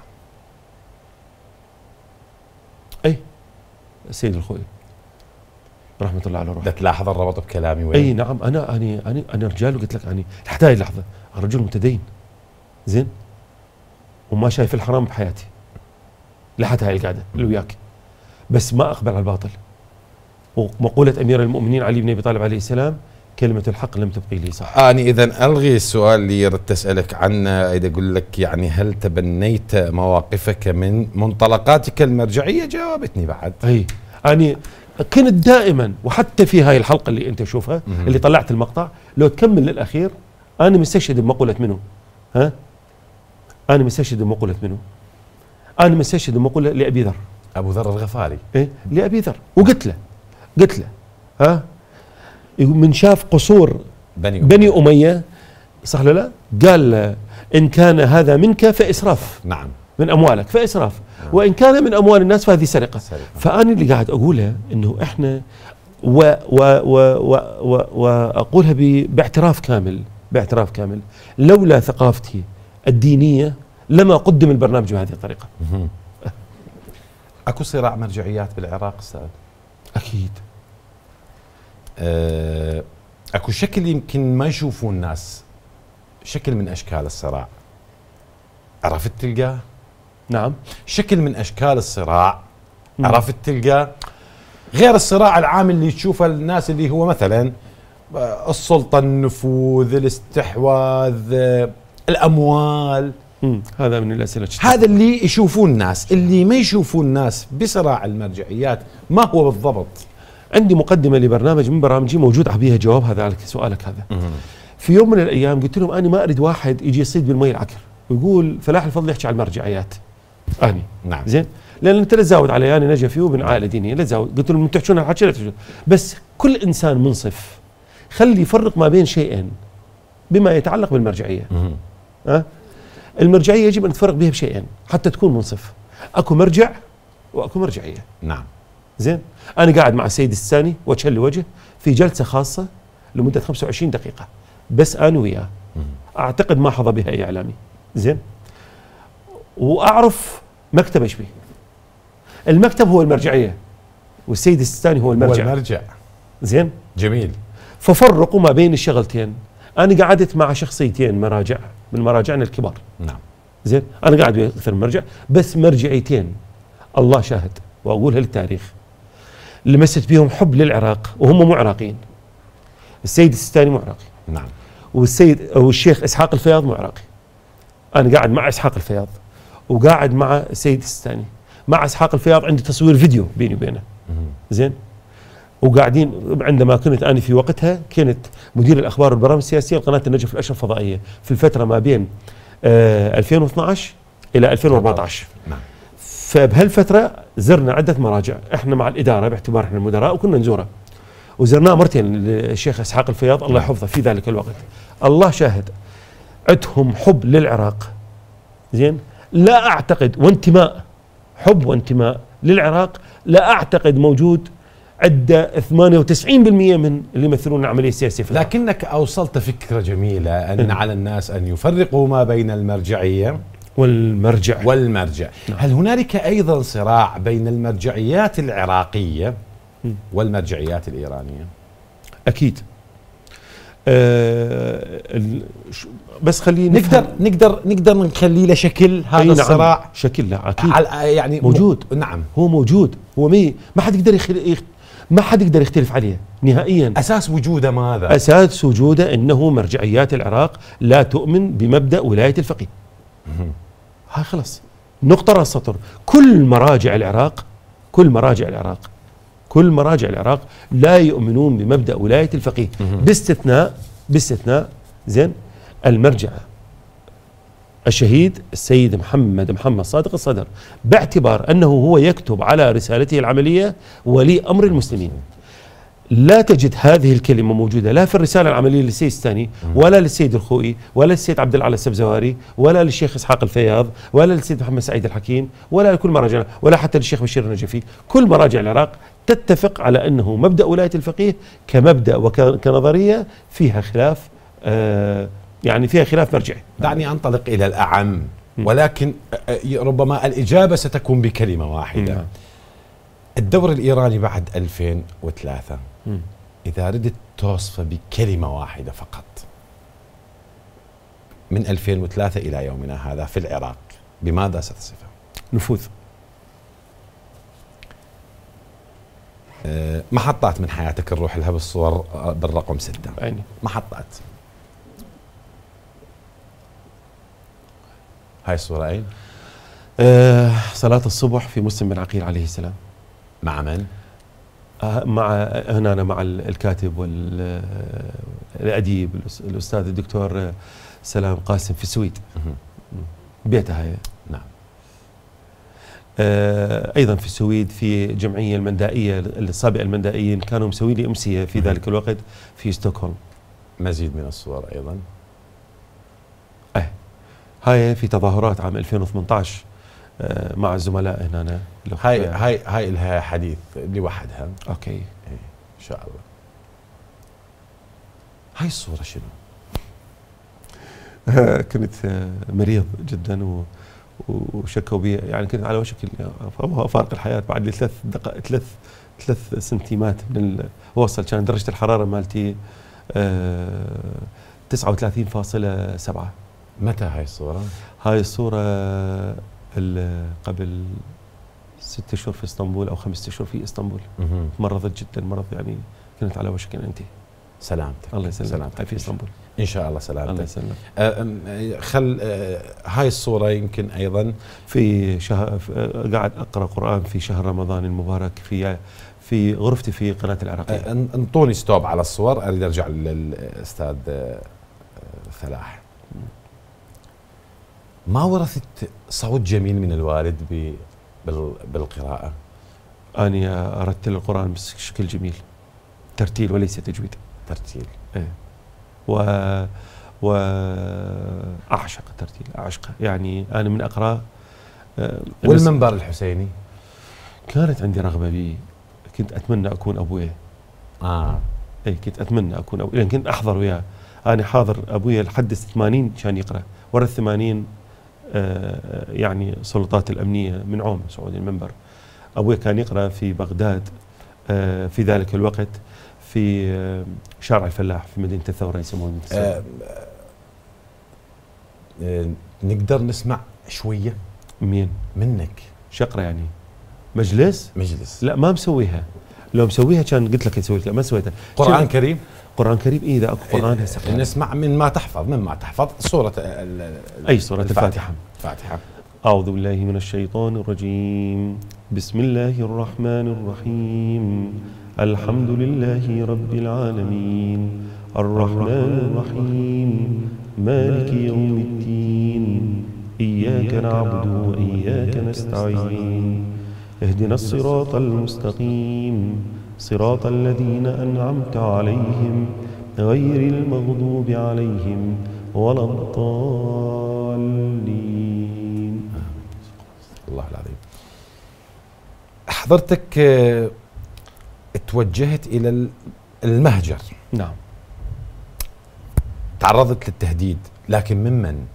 اي السيد الخوي رحمه الله على روحه. تلاحظ الربط بكلامي وين؟ اي نعم، انا انا انا انا رجال، وقلت لك اني حتى هاي اللحظه رجل متدين، زين، وما شايف الحرام بحياتي لحتى هاي القعده اللي وياك، بس ما اقبل على الباطل. ومقوله امير المؤمنين علي بن ابي طالب عليه السلام: كلمه الحق لم تبقي لي صح. اني اذا الغي السؤال اللي ردت اسالك عنه، اذا اقول لك يعني هل تبنيت مواقفك من منطلقاتك المرجعيه؟ جاوبتني بعد. اي اني كنت دائما، وحتى في هاي الحلقه اللي انت تشوفها اللي طلعت المقطع، لو تكمل للاخير انا مستشهد بمقوله منه. ها انا مستشهد بمقوله منه انا مسجد مقوله لابي ذر، ابو ذر الغفاري، ايه لابي ذر، وقلت له قلت له ها من شاف قصور بني بني اميه صح ولا لا؟ قال ان كان هذا منك فاسراف، نعم، من اموالك فاسراف، نعم. وان كان من اموال الناس فهذه سرقه. سرقة. فانا اللي قاعد اقوله انه احنا و و و و و واقولها ب- باعتراف كامل باعتراف كامل لولا ثقافتي الدينيه لما قدم البرنامج بهذه الطريقه. مهم. اكو صراع مرجعيات بالعراق استاذ؟ اكيد. أه اكو شكل يمكن ما يشوفوه الناس، شكل من اشكال الصراع، عرفت تلقاه؟ نعم. شكل من اشكال الصراع مم. عرفت تلقاه غير الصراع العام اللي تشوفه الناس، اللي هو مثلا آه، السلطه، النفوذ، الاستحواذ، آه، الاموال. مم. هذا من الاسئله. هذا اللي يشوفوه الناس. اللي ما يشوفوه الناس بصراع المرجعيات ما هو بالضبط؟ عندي مقدمه لبرنامج من برامجي موجود بها جواب هذا على سؤالك هذا. في يوم من الايام قلت لهم انا ما اريد واحد يجي يصيد بالمي العكر ويقول فلاح الفضل يحكي على المرجعيات. اني نعم. زين، لان انت لا تزاود علي، انا نجفي ومن عائله دينيه، لا تزاود. قلت لهم تحكون الحكي لا تحكون، بس كل انسان منصف خلي يفرق ما بين شيئين بما يتعلق بالمرجعيه. مهم. ها؟ المرجعيه يجب ان تفرق بها بشيئين حتى تكون منصف. اكو مرجع واكو مرجعيه. نعم. زين، انا قاعد مع السيد الساني وجها لوجه في جلسه خاصه لمده خمسة وعشرين دقيقه بس انا وياه. مهم. اعتقد ما حظى بها اي اعلامي. زين، واعرف مكتب ايش بيه. المكتب هو المرجعيه والسيد السيستاني هو هو المرجع. المرجع. زين، جميل. ففرقوا ما بين الشغلتين. انا قعدت مع شخصيتين مراجع من مراجعنا الكبار. نعم. زين، انا قاعد اكثر من مرجع، بس مرجعيتين الله شاهد واقولها للتاريخ لمست بيهم حب للعراق وهم مو عراقيين. السيد السيستاني مو عراقي، نعم. والسيد او الشيخ اسحاق الفياض مو عراقي. انا قاعد مع اسحاق الفياض وقاعد مع السيد السيستاني. مع اسحاق الفياض عندي تصوير فيديو بيني وبينه. مهم. زين، وقاعدين عندما كنت انا في وقتها كنت مدير الاخبار والبرامج السياسيه لقناه النجف الاشرف الفضائيه في الفتره ما بين آه ألفين واثني عشر الى ألفين وأربعة عشر. نعم. فبهالفتره زرنا عده مراجع احنا مع الاداره باعتبار احنا المدراء وكنا نزوره. وزرناه مرتين الشيخ اسحاق الفياض الله يحفظه في ذلك الوقت. الله شاهد عندهم حب للعراق. زين، لا اعتقد وانتماء، حب وانتماء للعراق لا اعتقد موجود عند ثمانية وتسعين بالمئة من اللي يمثلون العمليه السياسيه في العراق. لكنك اوصلت فكره جميله ان على الناس ان يفرقوا ما بين المرجعيه والمرجع والمرجع. نعم. هل هنالك ايضا صراع بين المرجعيات العراقيه والمرجعيات الايرانيه؟ اكيد. آه ال- ش- بس خلينا نقدر نقدر نقدر نخلي له شكل هذا نعم الصراع. شكل لا اكيد على- يعني موجود. م... نعم. هو موجود، هو مي ما حد يقدر يخل... يخ... ما حد يقدر يختلف عليه نهائيا. اساس وجوده ماذا؟ اساس وجوده انه مرجعيات العراق لا تؤمن بمبدا ولايه الفقيه. هاي خلص نقطه راس سطر. كل مراجع العراق كل مراجع العراق كل مراجع العراق لا يؤمنون بمبدا ولايه الفقيه باستثناء باستثناء زين المرجع الشهيد السيد محمد محمد صادق الصدر، باعتبار انه هو يكتب على رسالته العمليه ولي امر المسلمين. لا تجد هذه الكلمه موجوده لا في الرساله العمليه للسيد الثاني ولا للسيد الخوئي ولا للسيد عبد العال السبزواري ولا للشيخ اسحاق الفياض ولا للسيد محمد سعيد الحكيم ولا لكل مراجع ولا حتى للشيخ بشير النجفي. كل مراجع العراق تتفق على انه مبدا ولايه الفقيه كمبدا وكنظريه فيها خلاف، آه يعني فيها خلاف مرجعي. دعني انطلق الى الاعم، ولكن ربما الاجابه ستكون بكلمه واحده. نعم. الدور الايراني بعد ألفين وثلاثة مم. اذا ردت توصفه بكلمه واحده فقط من ألفين وثلاثة الى يومنا هذا في العراق، بماذا ستصفه؟ نفوذ. أه محطات من حياتك نروح لها بالصور بالرقم ستة. يعني محطات. هاي الصورة أين؟ آه صلاة الصبح في مسلم بن عقيل عليه السلام. مع من؟ آه مع هنا أنا مع الكاتب والأديب الأستاذ الدكتور سلام قاسم في السويد. بيته هاي. نعم. آه ايضا في السويد في جمعيه المندائيه السابقه المندائيين كانوا مسوي لي امسيه في ذلك الوقت في ستوكهولم. مزيد من الصور ايضا. اه هاي في تظاهرات عام ألفين وثمانية عشر آه مع الزملاء هنا. هاي هاي هاي لها حديث لوحدها. اوكي إيه ان شاء الله. هاي الصوره شنو؟ كنت مريض جدا و وشكوا بي، يعني كنت على وشك فارق الحياه بعد لي ثلاث دقائق ثلاث ثلاث سنتيمات من ال... وصل كان درجه الحراره مالتي آه تسعة وثلاثين فاصلة سبعة. متى هاي الصوره؟ هاي الصوره قبل ست اشهر في اسطنبول او خمسة اشهر في اسطنبول. مرضت جدا مرض يعني كنت على وشك ان انتهي. سلامتك. الله يسلمك. سلامتك في اسطنبول ان شاء الله سلامتك. الله يسلمك. أه خل أه هاي الصوره يمكن ايضا في شهر قاعد اقرا قران في شهر رمضان المبارك في في غرفتي في قناه العراقيه. أه انطوني ستوب على الصور، اريد ارجع للاستاذ فلاح. ما ورثت صوت جميل من الوالد بالقراءه؟ اني ارتل القران بشكل جميل، ترتيل وليس تجويد. ترتيل. ايه. و واعشق الترتيل، اعشقه، يعني انا من اقرا. آه والمنبر الحسيني كانت عندي رغبه به، كنت اتمنى اكون ابويا. اه اي كنت اتمنى اكون ابويا، يعني كنت احضر وياه. انا حاضر ابويا لحد ثمانين كان يقرا، ورا الثمانين آه يعني السلطات الامنيه من عوم صعود المنبر. ابويا كان يقرا في بغداد آه في ذلك الوقت في آه شارع الفلاح في مدينه الثوره يسمونه. آه آه نقدر نسمع شويه؟ مين؟ منك. شقرة يعني مجلس؟ مجلس. لا ما مسويها، لو مسويها كان قلت لك اسوي لك، ما سويتها. قرآن كريم؟ قرآن كريم اي اذا اكو قرآن هسه. نسمع من ما تحفظ، من ما تحفظ سورة اي سورة الفاتحة. الفاتحة. أعوذ بالله من الشيطان الرجيم. بسم الله الرحمن الرحيم. الحمد لله رب العالمين الرحمن الرحيم مالك يوم الدين إياك نعبد وإياك نستعين اهدنا الصراط المستقيم صراط الذين أنعمت عليهم غير المغضوب عليهم ولا الضالين. الله العظيم. حضرتك توجهت إلى المهجر. نعم. تعرضت للتهديد، لكن ممن؟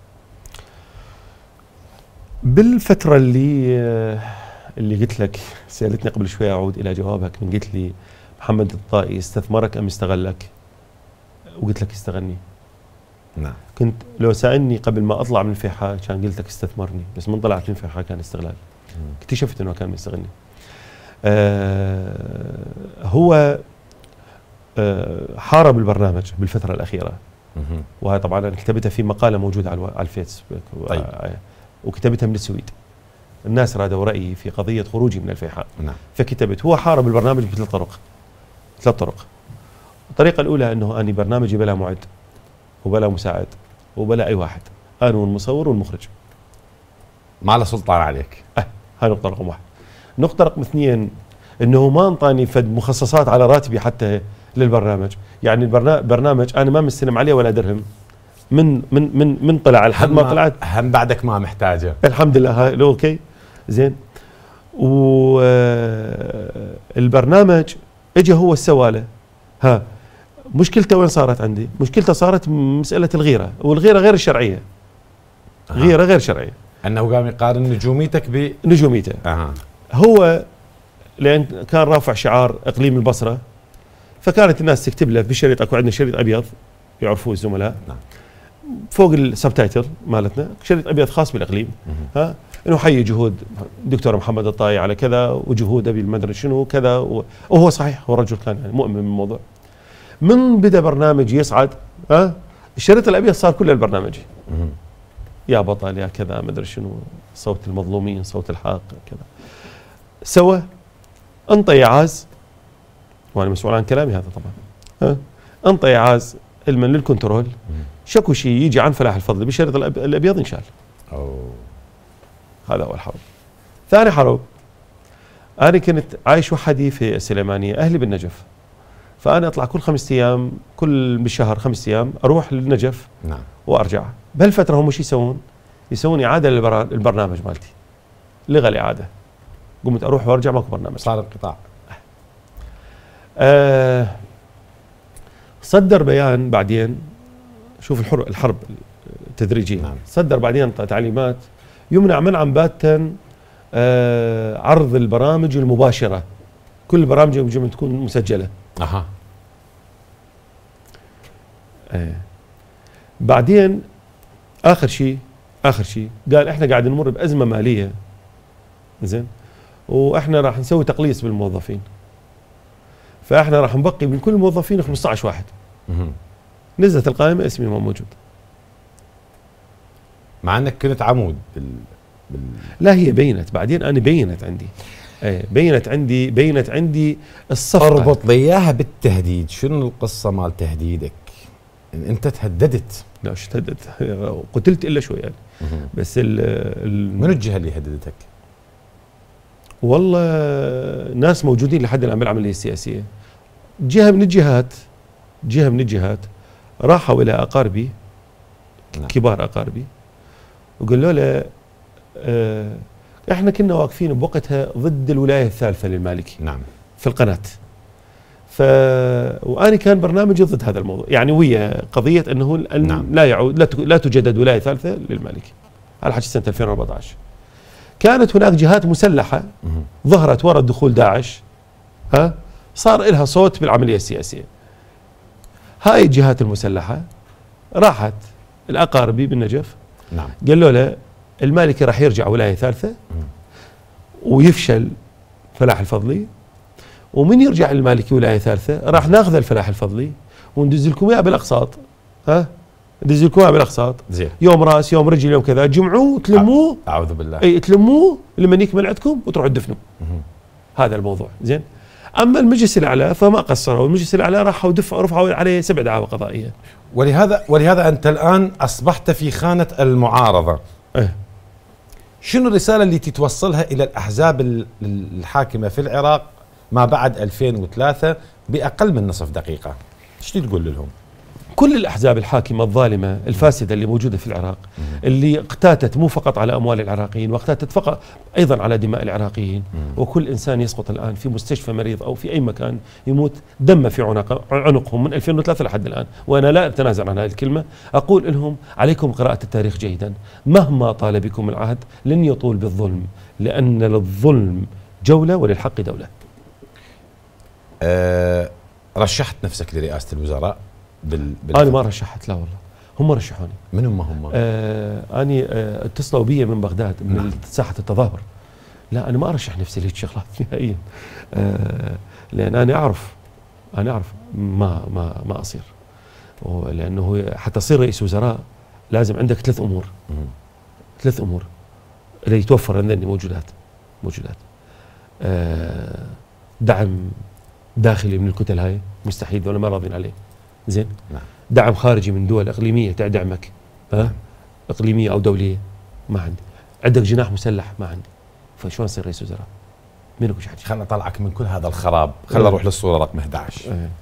بالفترة اللي اللي قلت لك سألتني قبل شوي أعود إلى جوابك، من قلت لي محمد الطائي استثمرك أم استغلك؟ وقلت لك استغلني. نعم. كنت لو سألني قبل ما أطلع من الفيحاء كان قلت لك استثمرني، بس من طلعت من الفيحاء كان استغلال. اكتشفت أنه كان مستغلني. آه هو آه حارب البرنامج بالفترة الأخيرة، وهذا طبعا أنا كتبتها في مقالة موجودة على الفيسبوك. طيب. وكتبتها من السويد. الناس رادوا رأيي في قضية خروجي من الفيحاء. نعم. فكتبت هو حارب البرنامج بثلاث طرق. ثلاث طرق. الطريقة الأولى أنه أني برنامجي بلا معد وبلا مساعد وبلا أي واحد، أنا والمصور والمخرج. ما له سلطان عليك. أه هاي نقطة رقم واحد. نقطة رقم اثنين أنه ما انطاني فد مخصصات على راتبي حتى للبرنامج، يعني البرنامج أنا ما مستلم عليه ولا درهم من من من من طلع لحد ما طلعت. هم بعدك ما محتاجه. الحمد لله. هاي اوكي زين. والبرنامج اجى هو السواله. ها مشكلته وين صارت عندي؟ مشكلته صارت مساله الغيره، والغيره غير الشرعيه. أه. غيره غير شرعيه. انه قام يقارن نجوميتك بنجوميته. أه. هو لان كان رافع شعار اقليم البصره، فكانت الناس تكتب له بشريط، اكو عندنا شريط ابيض يعرفوه الزملاء. نعم. فوق السبتايتل مالتنا شريط ابيض خاص بالاقليم. ها انه حي جهود دكتور محمد الطائي على كذا، وجهود ابي المدري شنو كذا، وهو صحيح هو رجل كان يعني مؤمن بالموضوع. من بدا برنامج يصعد ها الشريط الابيض صار كله البرنامج. يا بطل يا كذا مدري شنو، صوت المظلومين، صوت الحق كذا. سوى انطى اعاز، وانا مسؤول عن كلامي هذا طبعا. ها انطى اعاز المن للكنترول، شكو شيء يجي عن فلاح الفضل بالشريط الابيض انشال. أوه. هذا هو الحرب. ثاني حرب انا كنت عايش وحدي في السليمانيه، اهلي بالنجف، فانا اطلع كل خمسة ايام، كل بالشهر خمسة ايام اروح للنجف نعم وارجع. بهالفتره هم شو يسوون؟ يسوون اعاده للبرنامج مالتي، لغى الاعاده، قمت اروح وارجع ماكو برنامج، صار انقطاع. آه صدر بيان بعدين، شوف الحر الحرب التدريجيه، نعم. صدر بعدين تعليمات يمنع منعا باتا آه عرض البرامج المباشره، كل البرامج يجب ان تكون مسجله. اها آه. بعدين اخر شيء اخر شيء قال احنا قاعد نمر بازمه ماليه، زين، واحنا راح نسوي تقليص بالموظفين، فاحنا راح نبقي من كل الموظفين خمسة عشر واحد. مهم. نزلت القائمه اسمي ما موجود، مع انك كنت عمود بال... بال... لا هي بينت بعدين، انا بينت عندي، ايه بينت عندي بينت عندي الصفقه. اربط لي اياها بالتهديد، شنو القصه مال تهديدك؟ انت تهددت؟ لا شو تهدد، قتلت الا شوي يعني. مهم. بس ال ال من الجهه اللي هددتك؟ والله ناس موجودين لحد الان بالعمليه السياسيه، جهه من الجهات جهه من الجهات راحوا الى اقاربي، نعم. كبار اقاربي، وقالوا له اه احنا كنا واقفين بوقتها ضد الولايه الثالثه للمالكي نعم في القناه، ف وانا كان برنامجي ضد هذا الموضوع، يعني ويا قضيه انه أن نعم. لا يعود لا, لا توجد ولايه ثالثه للمالكي، على حكي سنه ألفين وأربعة عشر. كانت هناك جهات مسلحه مهم. ظهرت وراء دخول داعش، ها صار لها صوت بالعمليه السياسيه. هاي الجهات المسلحه راحت الاقاربي بالنجف، نعم. قالوا له المالكي راح يرجع ولايه ثالثه ويفشل فلاح الفضلي، ومن يرجع المالكي ولايه ثالثه راح ناخذ الفلاح الفضلي وندز لكم اياه بالاقساط، ها ندز لكم اياه بالاقساط، زين. يوم راس يوم رجل يوم كذا، جمعوه تلموه، اعوذ بالله. اي تلموه لمن يكمل عندكم وتروحوا تدفنوا. مهم. هذا الموضوع، زين. اما المجلس الاعلى فما قصروا، المجلس الاعلى راحوا دفعوا رفعوا عليه سبع دعاوى قضائيه. ولهذا ولهذا انت الان اصبحت في خانه المعارضه. ايه شنو الرساله اللي تتوصلها الى الاحزاب ال- الحاكمه في العراق ما بعد ألفين وثلاثة باقل من نصف دقيقه؟ ايش تقول لهم؟ كل الاحزاب الحاكمه الظالمه الفاسده اللي موجوده في العراق، اللي اقتاتت مو فقط على اموال العراقيين، واقتاتت فقط ايضا على دماء العراقيين، وكل انسان يسقط الان في مستشفى مريض او في اي مكان يموت دم في عنق عنقهم من ألفين وثلاثة لحد الان، وانا لا اتنازل عن هذه الكلمه، اقول لهم عليكم قراءه التاريخ جيدا، مهما طال بكم العهد لن يطول بالظلم، لان للظلم جوله وللحق دوله. أه رشحت نفسك لرئاسه الوزراء بال, بال انا ما رشحت، لا والله هم رشحوني. من هم هم؟ آه اني آه اتصلوا بي من بغداد من نعم. ساحه التظاهر. لا انا ما ارشح نفسي لهيك شغلات نهائيا، آه لان انا اعرف انا اعرف ما ما ما اصير، لانه حتى تصير رئيس وزراء لازم عندك ثلاث امور مم. ثلاث امور اللي يتوفر عندنا موجودات موجودات آه دعم داخلي من الكتل هاي مستحيل ولا ما راضين عليه، زين. نعم. دعم خارجي من دول اقليميه تدعمك، ها اقليميه او دوليه ما عندي. عندك جناح مسلح ما عندي، فشلون اصير رئيس وزراء؟ منك وش حكي؟ خلنا اطلعك من كل هذا الخراب، خلنا نروح للصوره رقم أحد عشر. ايه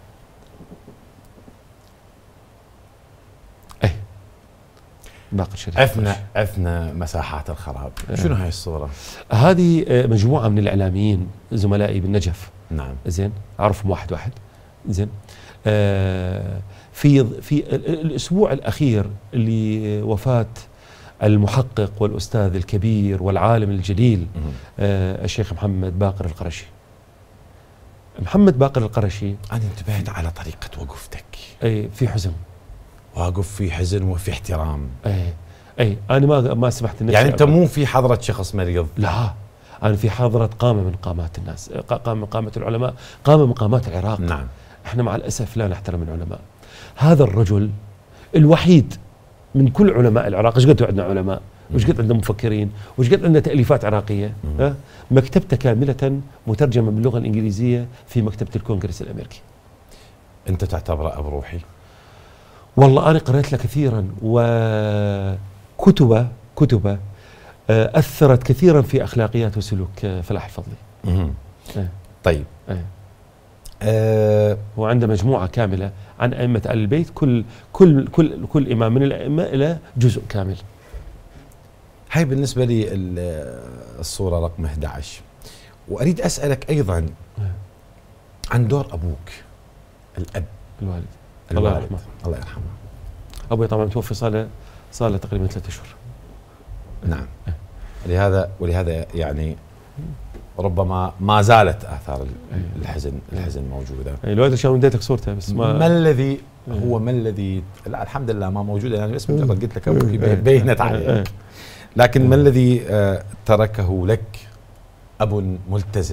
ايه باقر شريف. عفنا عفنا مساحات الخراب. إيه. شنو هاي الصوره؟ هذه آه، مجموعه من الاعلاميين زملائي بالنجف، نعم. زين، اعرفهم واحد واحد، زين. آه في في ال- الاسبوع الاخير اللي وفاه المحقق والاستاذ الكبير والعالم الجليل مم. آه الشيخ محمد باقر القرشي. محمد باقر القرشي انا انتبهت على طريقه وقفتك، اي في حزن، واقف في حزن وفي احترام. اي اي انا ما ما سمحت لنفسي يعني انت أبقى. مو في حضره شخص مريض؟ لا انا في حضره قامه من قامات الناس، قامه من قامه العلماء، قامه من قامات العراق. نعم. احنا مع الاسف لا نحترم العلماء. هذا الرجل الوحيد من كل علماء العراق، ايش قد عندنا علماء، وش قد عندنا مفكرين، وش قد عندنا تاليفات عراقيه، ها؟ مكتبته كامله مترجمه باللغه الانجليزيه في مكتبه الكونغرس الامريكي. انت تعتبره اب روحي؟ والله انا قرأت له كثيرا، وكتبه كتبه أثرت كثيرا في أخلاقيات وسلوك فلاح الفضلي. مم. إيه. طيب إيه. أه هو عنده مجموعة كاملة عن أئمة آل البيت، كل كل كل كل إمام من الأئمة إلى جزء كامل. هاي بالنسبة لي الصورة رقم أحد عشر. وأريد أسألك أيضا عن دور أبوك الأب الوالد الوالد الله يرحمه. الله يرحمه. أبوي طبعا توفي صار له صار له تقريبا ثلاثة أشهر. نعم. لهذا ولهذا يعني ربما ما زالت آثار الحزن الحزن موجودة. الوالد كان وديتك صورته بس ما ما الذي هو ما الذي لا الحمد لله ما موجودة يعني، بس مجرد قلت لك أبوك بينت عليك، لكن ما الذي تركه لك أب ملتزم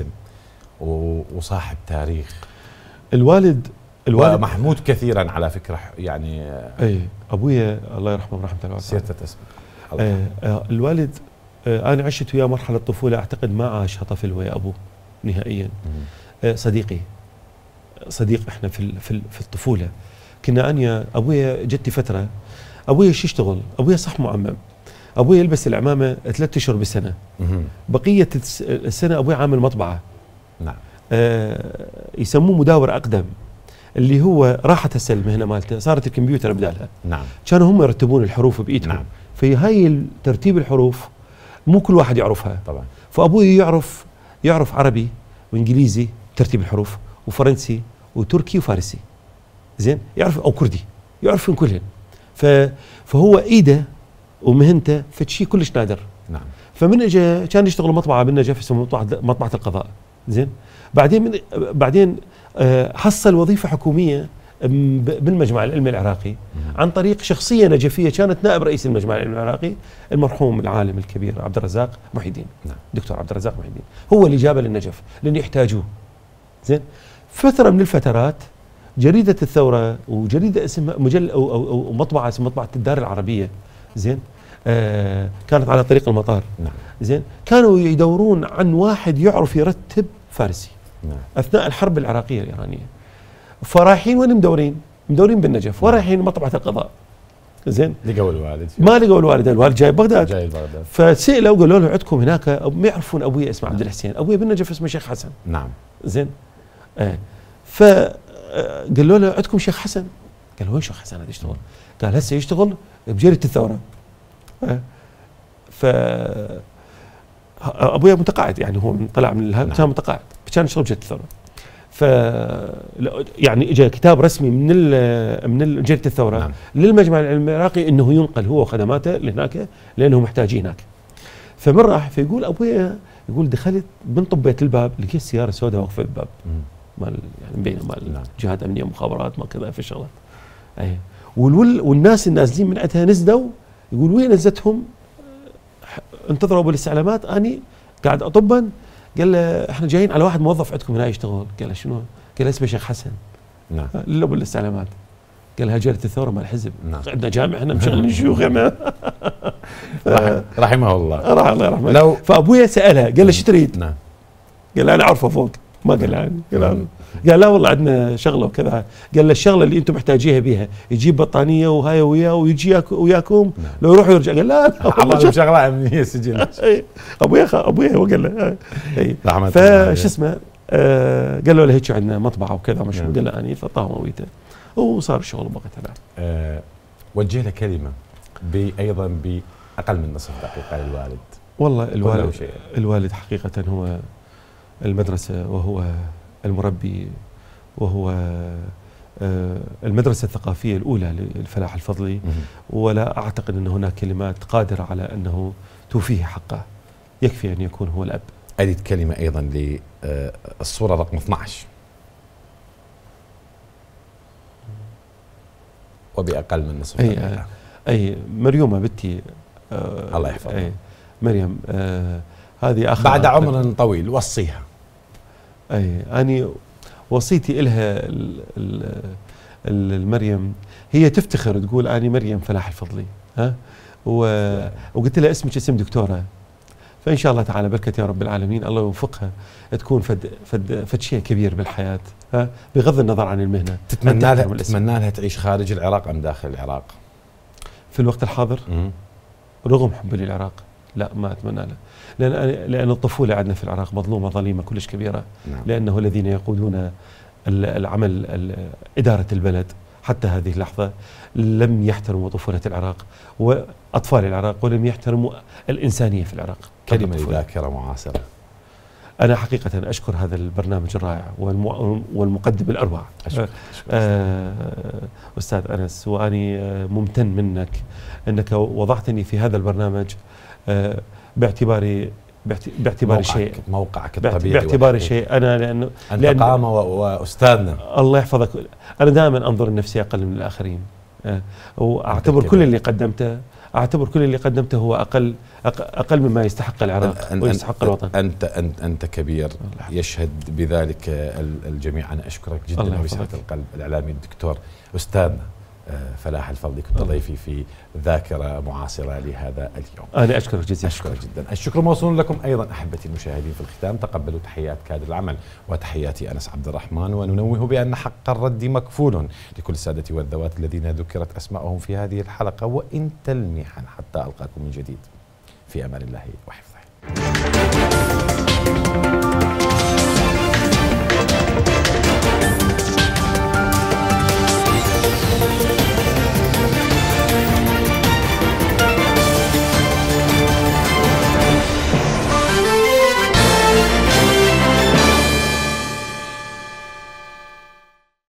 وصاحب تاريخ؟ الوالد الوالد ومحمود كثيرا على فكرة يعني. اي ابويا الله يرحمه ورحمه الله سيرته تسبق. آه آه الوالد آه انا عشت وياه مرحله طفوله اعتقد ما عاشها طفل ويا ابوه نهائيا. آه صديقي صديق احنا في في في الطفوله كنا انا ابويا جتي فتره ابويا شو يشتغل؟ ابويا صح معمم، ابويا يلبس العمامه ثلاث اشهر بالسنه، بقيه السنه ابويا عامل مطبعه. نعم. آه يسموه مداور اقدم، اللي هو راحت هسه المهنه مالته صارت الكمبيوتر بدالها. نعم. كانوا هم يرتبون الحروف بايدهم. نعم. في هاي ترتيب الحروف مو كل واحد يعرفها طبعا. فابوي يعرف يعرف عربي وانجليزي ترتيب الحروف وفرنسي وتركي وفارسي. زين؟ يعرف او كردي، يعرفون كلهن. ف فهو ايده ومهنته فشيء كلش نادر. نعم. فمن اجى كان يشتغل مطبعه بالنجف اسمها مطبعه مطبعه القضاء. زين؟ بعدين من بعدين حصل وظيفه حكوميه بالمجمع العلمي العراقي عن طريق شخصيه نجفيه كانت نائب رئيس المجمع العلمي العراقي المرحوم العالم الكبير عبد الرزاق محي الدين. نعم. دكتور عبد الرزاق محي الدين هو اللي جابه للنجف لان يحتاجوه. زين؟ فتره من الفترات جريده الثوره وجريده اسمها مجل او او, أو مطبعه اسمها مطبعه الدار العربيه. زين؟ آه كانت على طريق المطار. نعم. زين؟ كانوا يدورون عن واحد يعرف يرتب فارسي. نعم. اثناء الحرب العراقيه الايرانيه. فرايحين وين مدورين؟ مدورين بالنجف، ورايحين مطبعه القضاء. زين؟ لقوا الوالد؟ ما لقوا الوالد، الوالد جاي بغداد. جاي بغداد. فسالوا قالوا له عندكم هناك ما يعرفون ابويا اسمه عبد الحسين، ابويا بالنجف اسمه شيخ حسن. نعم. زين؟ آه فقالوا له عندكم شيخ حسن؟ قال وين شيخ حسن هذا يشتغل؟ قال هسه يشتغل بجريده الثوره. آه ف ابويا متقاعد يعني هو من طلع من الهاب كان متقاعد كان يشتغل بجريده الثوره. ف يعني اجى كتاب رسمي من ال من جريده الثوره. نعم. للمجمع العلمي العراقي انه ينقل هو وخدماته لهناك لانهم محتاجين هناك. فمن راح فيقول ابويا يقول دخلت من طبيت الباب لقيت سياره سوداء واقفه بالباب مال يعني مبينه مال نعم. جهات امنيه مخابرات ما كذا في شغلات. اي والول والناس النازلين من عندها نزلوا يقول وين نزتهم؟ انتظروا بالاستعلامات اني قاعد اطبا. قال له احنا جايين على واحد موظف عندكم هنا يشتغل. قال له شنو؟ قال له اسمه شيخ حسن. نعم. لو بالاستعلامات. قال له جريده الثوره مال الحزب. نعم. عندنا جامع احنا مشغلين شيوخ احنا. رحمه الله. راح الله يرحمه. لو فابويا سالها قال له شو تريد؟ نعم. قال له انا اعرفه فوق. ما قال له قال قال لا والله عندنا شغله وكذا. قال له الشغله اللي انتم محتاجيها بيها يجيب بطانيه وهاي وياه ويجي وياكم. نعم. لو يروح ويرجع. قال لا والله شغله امنيه سجن. ابويا ابويا هو قال له اي فش اسمه آه قال له هيك عندنا مطبعه وكذا مش قال له اني فطاهم هويته وصار الشغل بقت هناك. أه وجه له كلمه ايضا باقل من نصف دقيقه للوالد. والله الوالد الوالد حقيقه هو المدرسه وهو المربي وهو المدرسة الثقافية الأولى للفلاح الفضلي. ولا أعتقد أن هناك كلمات قادرة على أنه توفيه حقه. يكفي أن يكون هو الأب. أريد كلمة أيضا للصورة رقم اثني عشر وبأقل من نصف دقيقة. أي مريومة بنتي آه الله يحفظها. أي مريم آه هذه آخر بعد عمر طويل وصيها. أي أنا وصيتي إلها المريم هي تفتخر تقول أنا مريم فلاح الفضلي. ها وقلت لها اسمك اسم دكتورة فإن شاء الله تعالى بركة يا رب العالمين الله يوفقها تكون فد فد فد شيء كبير بالحياة. ها بغض النظر عن المهنة. تتمنى لها تتمنى لها تعيش خارج العراق أم داخل العراق؟ في الوقت الحاضر رغم حبي للعراق لا ما أتمنى له، لأن لأن الطفولة عندنا في العراق مظلومة ظليمة كلش كبيرة. نعم. لأنه الذين يقودون العمل إدارة البلد حتى هذه اللحظة لم يحترموا طفولة العراق وأطفال العراق، ولم يحترموا الإنسانية في العراق. كلمة لذاكرة معاصرة. أنا حقيقة أشكر هذا البرنامج الرائع والمقدم الأروع. أشكر. آه أستاذ أنس، وأني ممتن منك أنك وضعتني في هذا البرنامج آه باعتباري باعتباري شيء موقعك الطبيعي، باعتباري شيء أنا لأنه أنت لأن قامة وأستاذنا. الله يحفظك. أنا دائما أنظر لنفسي أقل من الآخرين، آه وأعتبر كل اللي قدمته أعتبر كل اللي قدمته هو أقل أقل مما يستحق العراق أن ويستحق الوطن. أنت أنت أنت كبير يشهد بذلك الجميع. أنا أشكرك جدا بسعة القلب. الإعلامي الدكتور أستاذنا فلاح الفضلي، كنت ضيفي في ذاكرة معاصرة لهذا اليوم. أنا أشكرك جزيلا. أشكرك جدا. الشكر موصول لكم أيضا أحبتي المشاهدين. في الختام تقبلوا تحيات كادر العمل وتحياتي أنس عبد الرحمن، وننوه بأن حق الرد مكفول لكل السادة والذوات الذين ذكرت أسماءهم في هذه الحلقة، وإن تلميحا حتى ألقاكم من جديد في أمان الله وحفظه.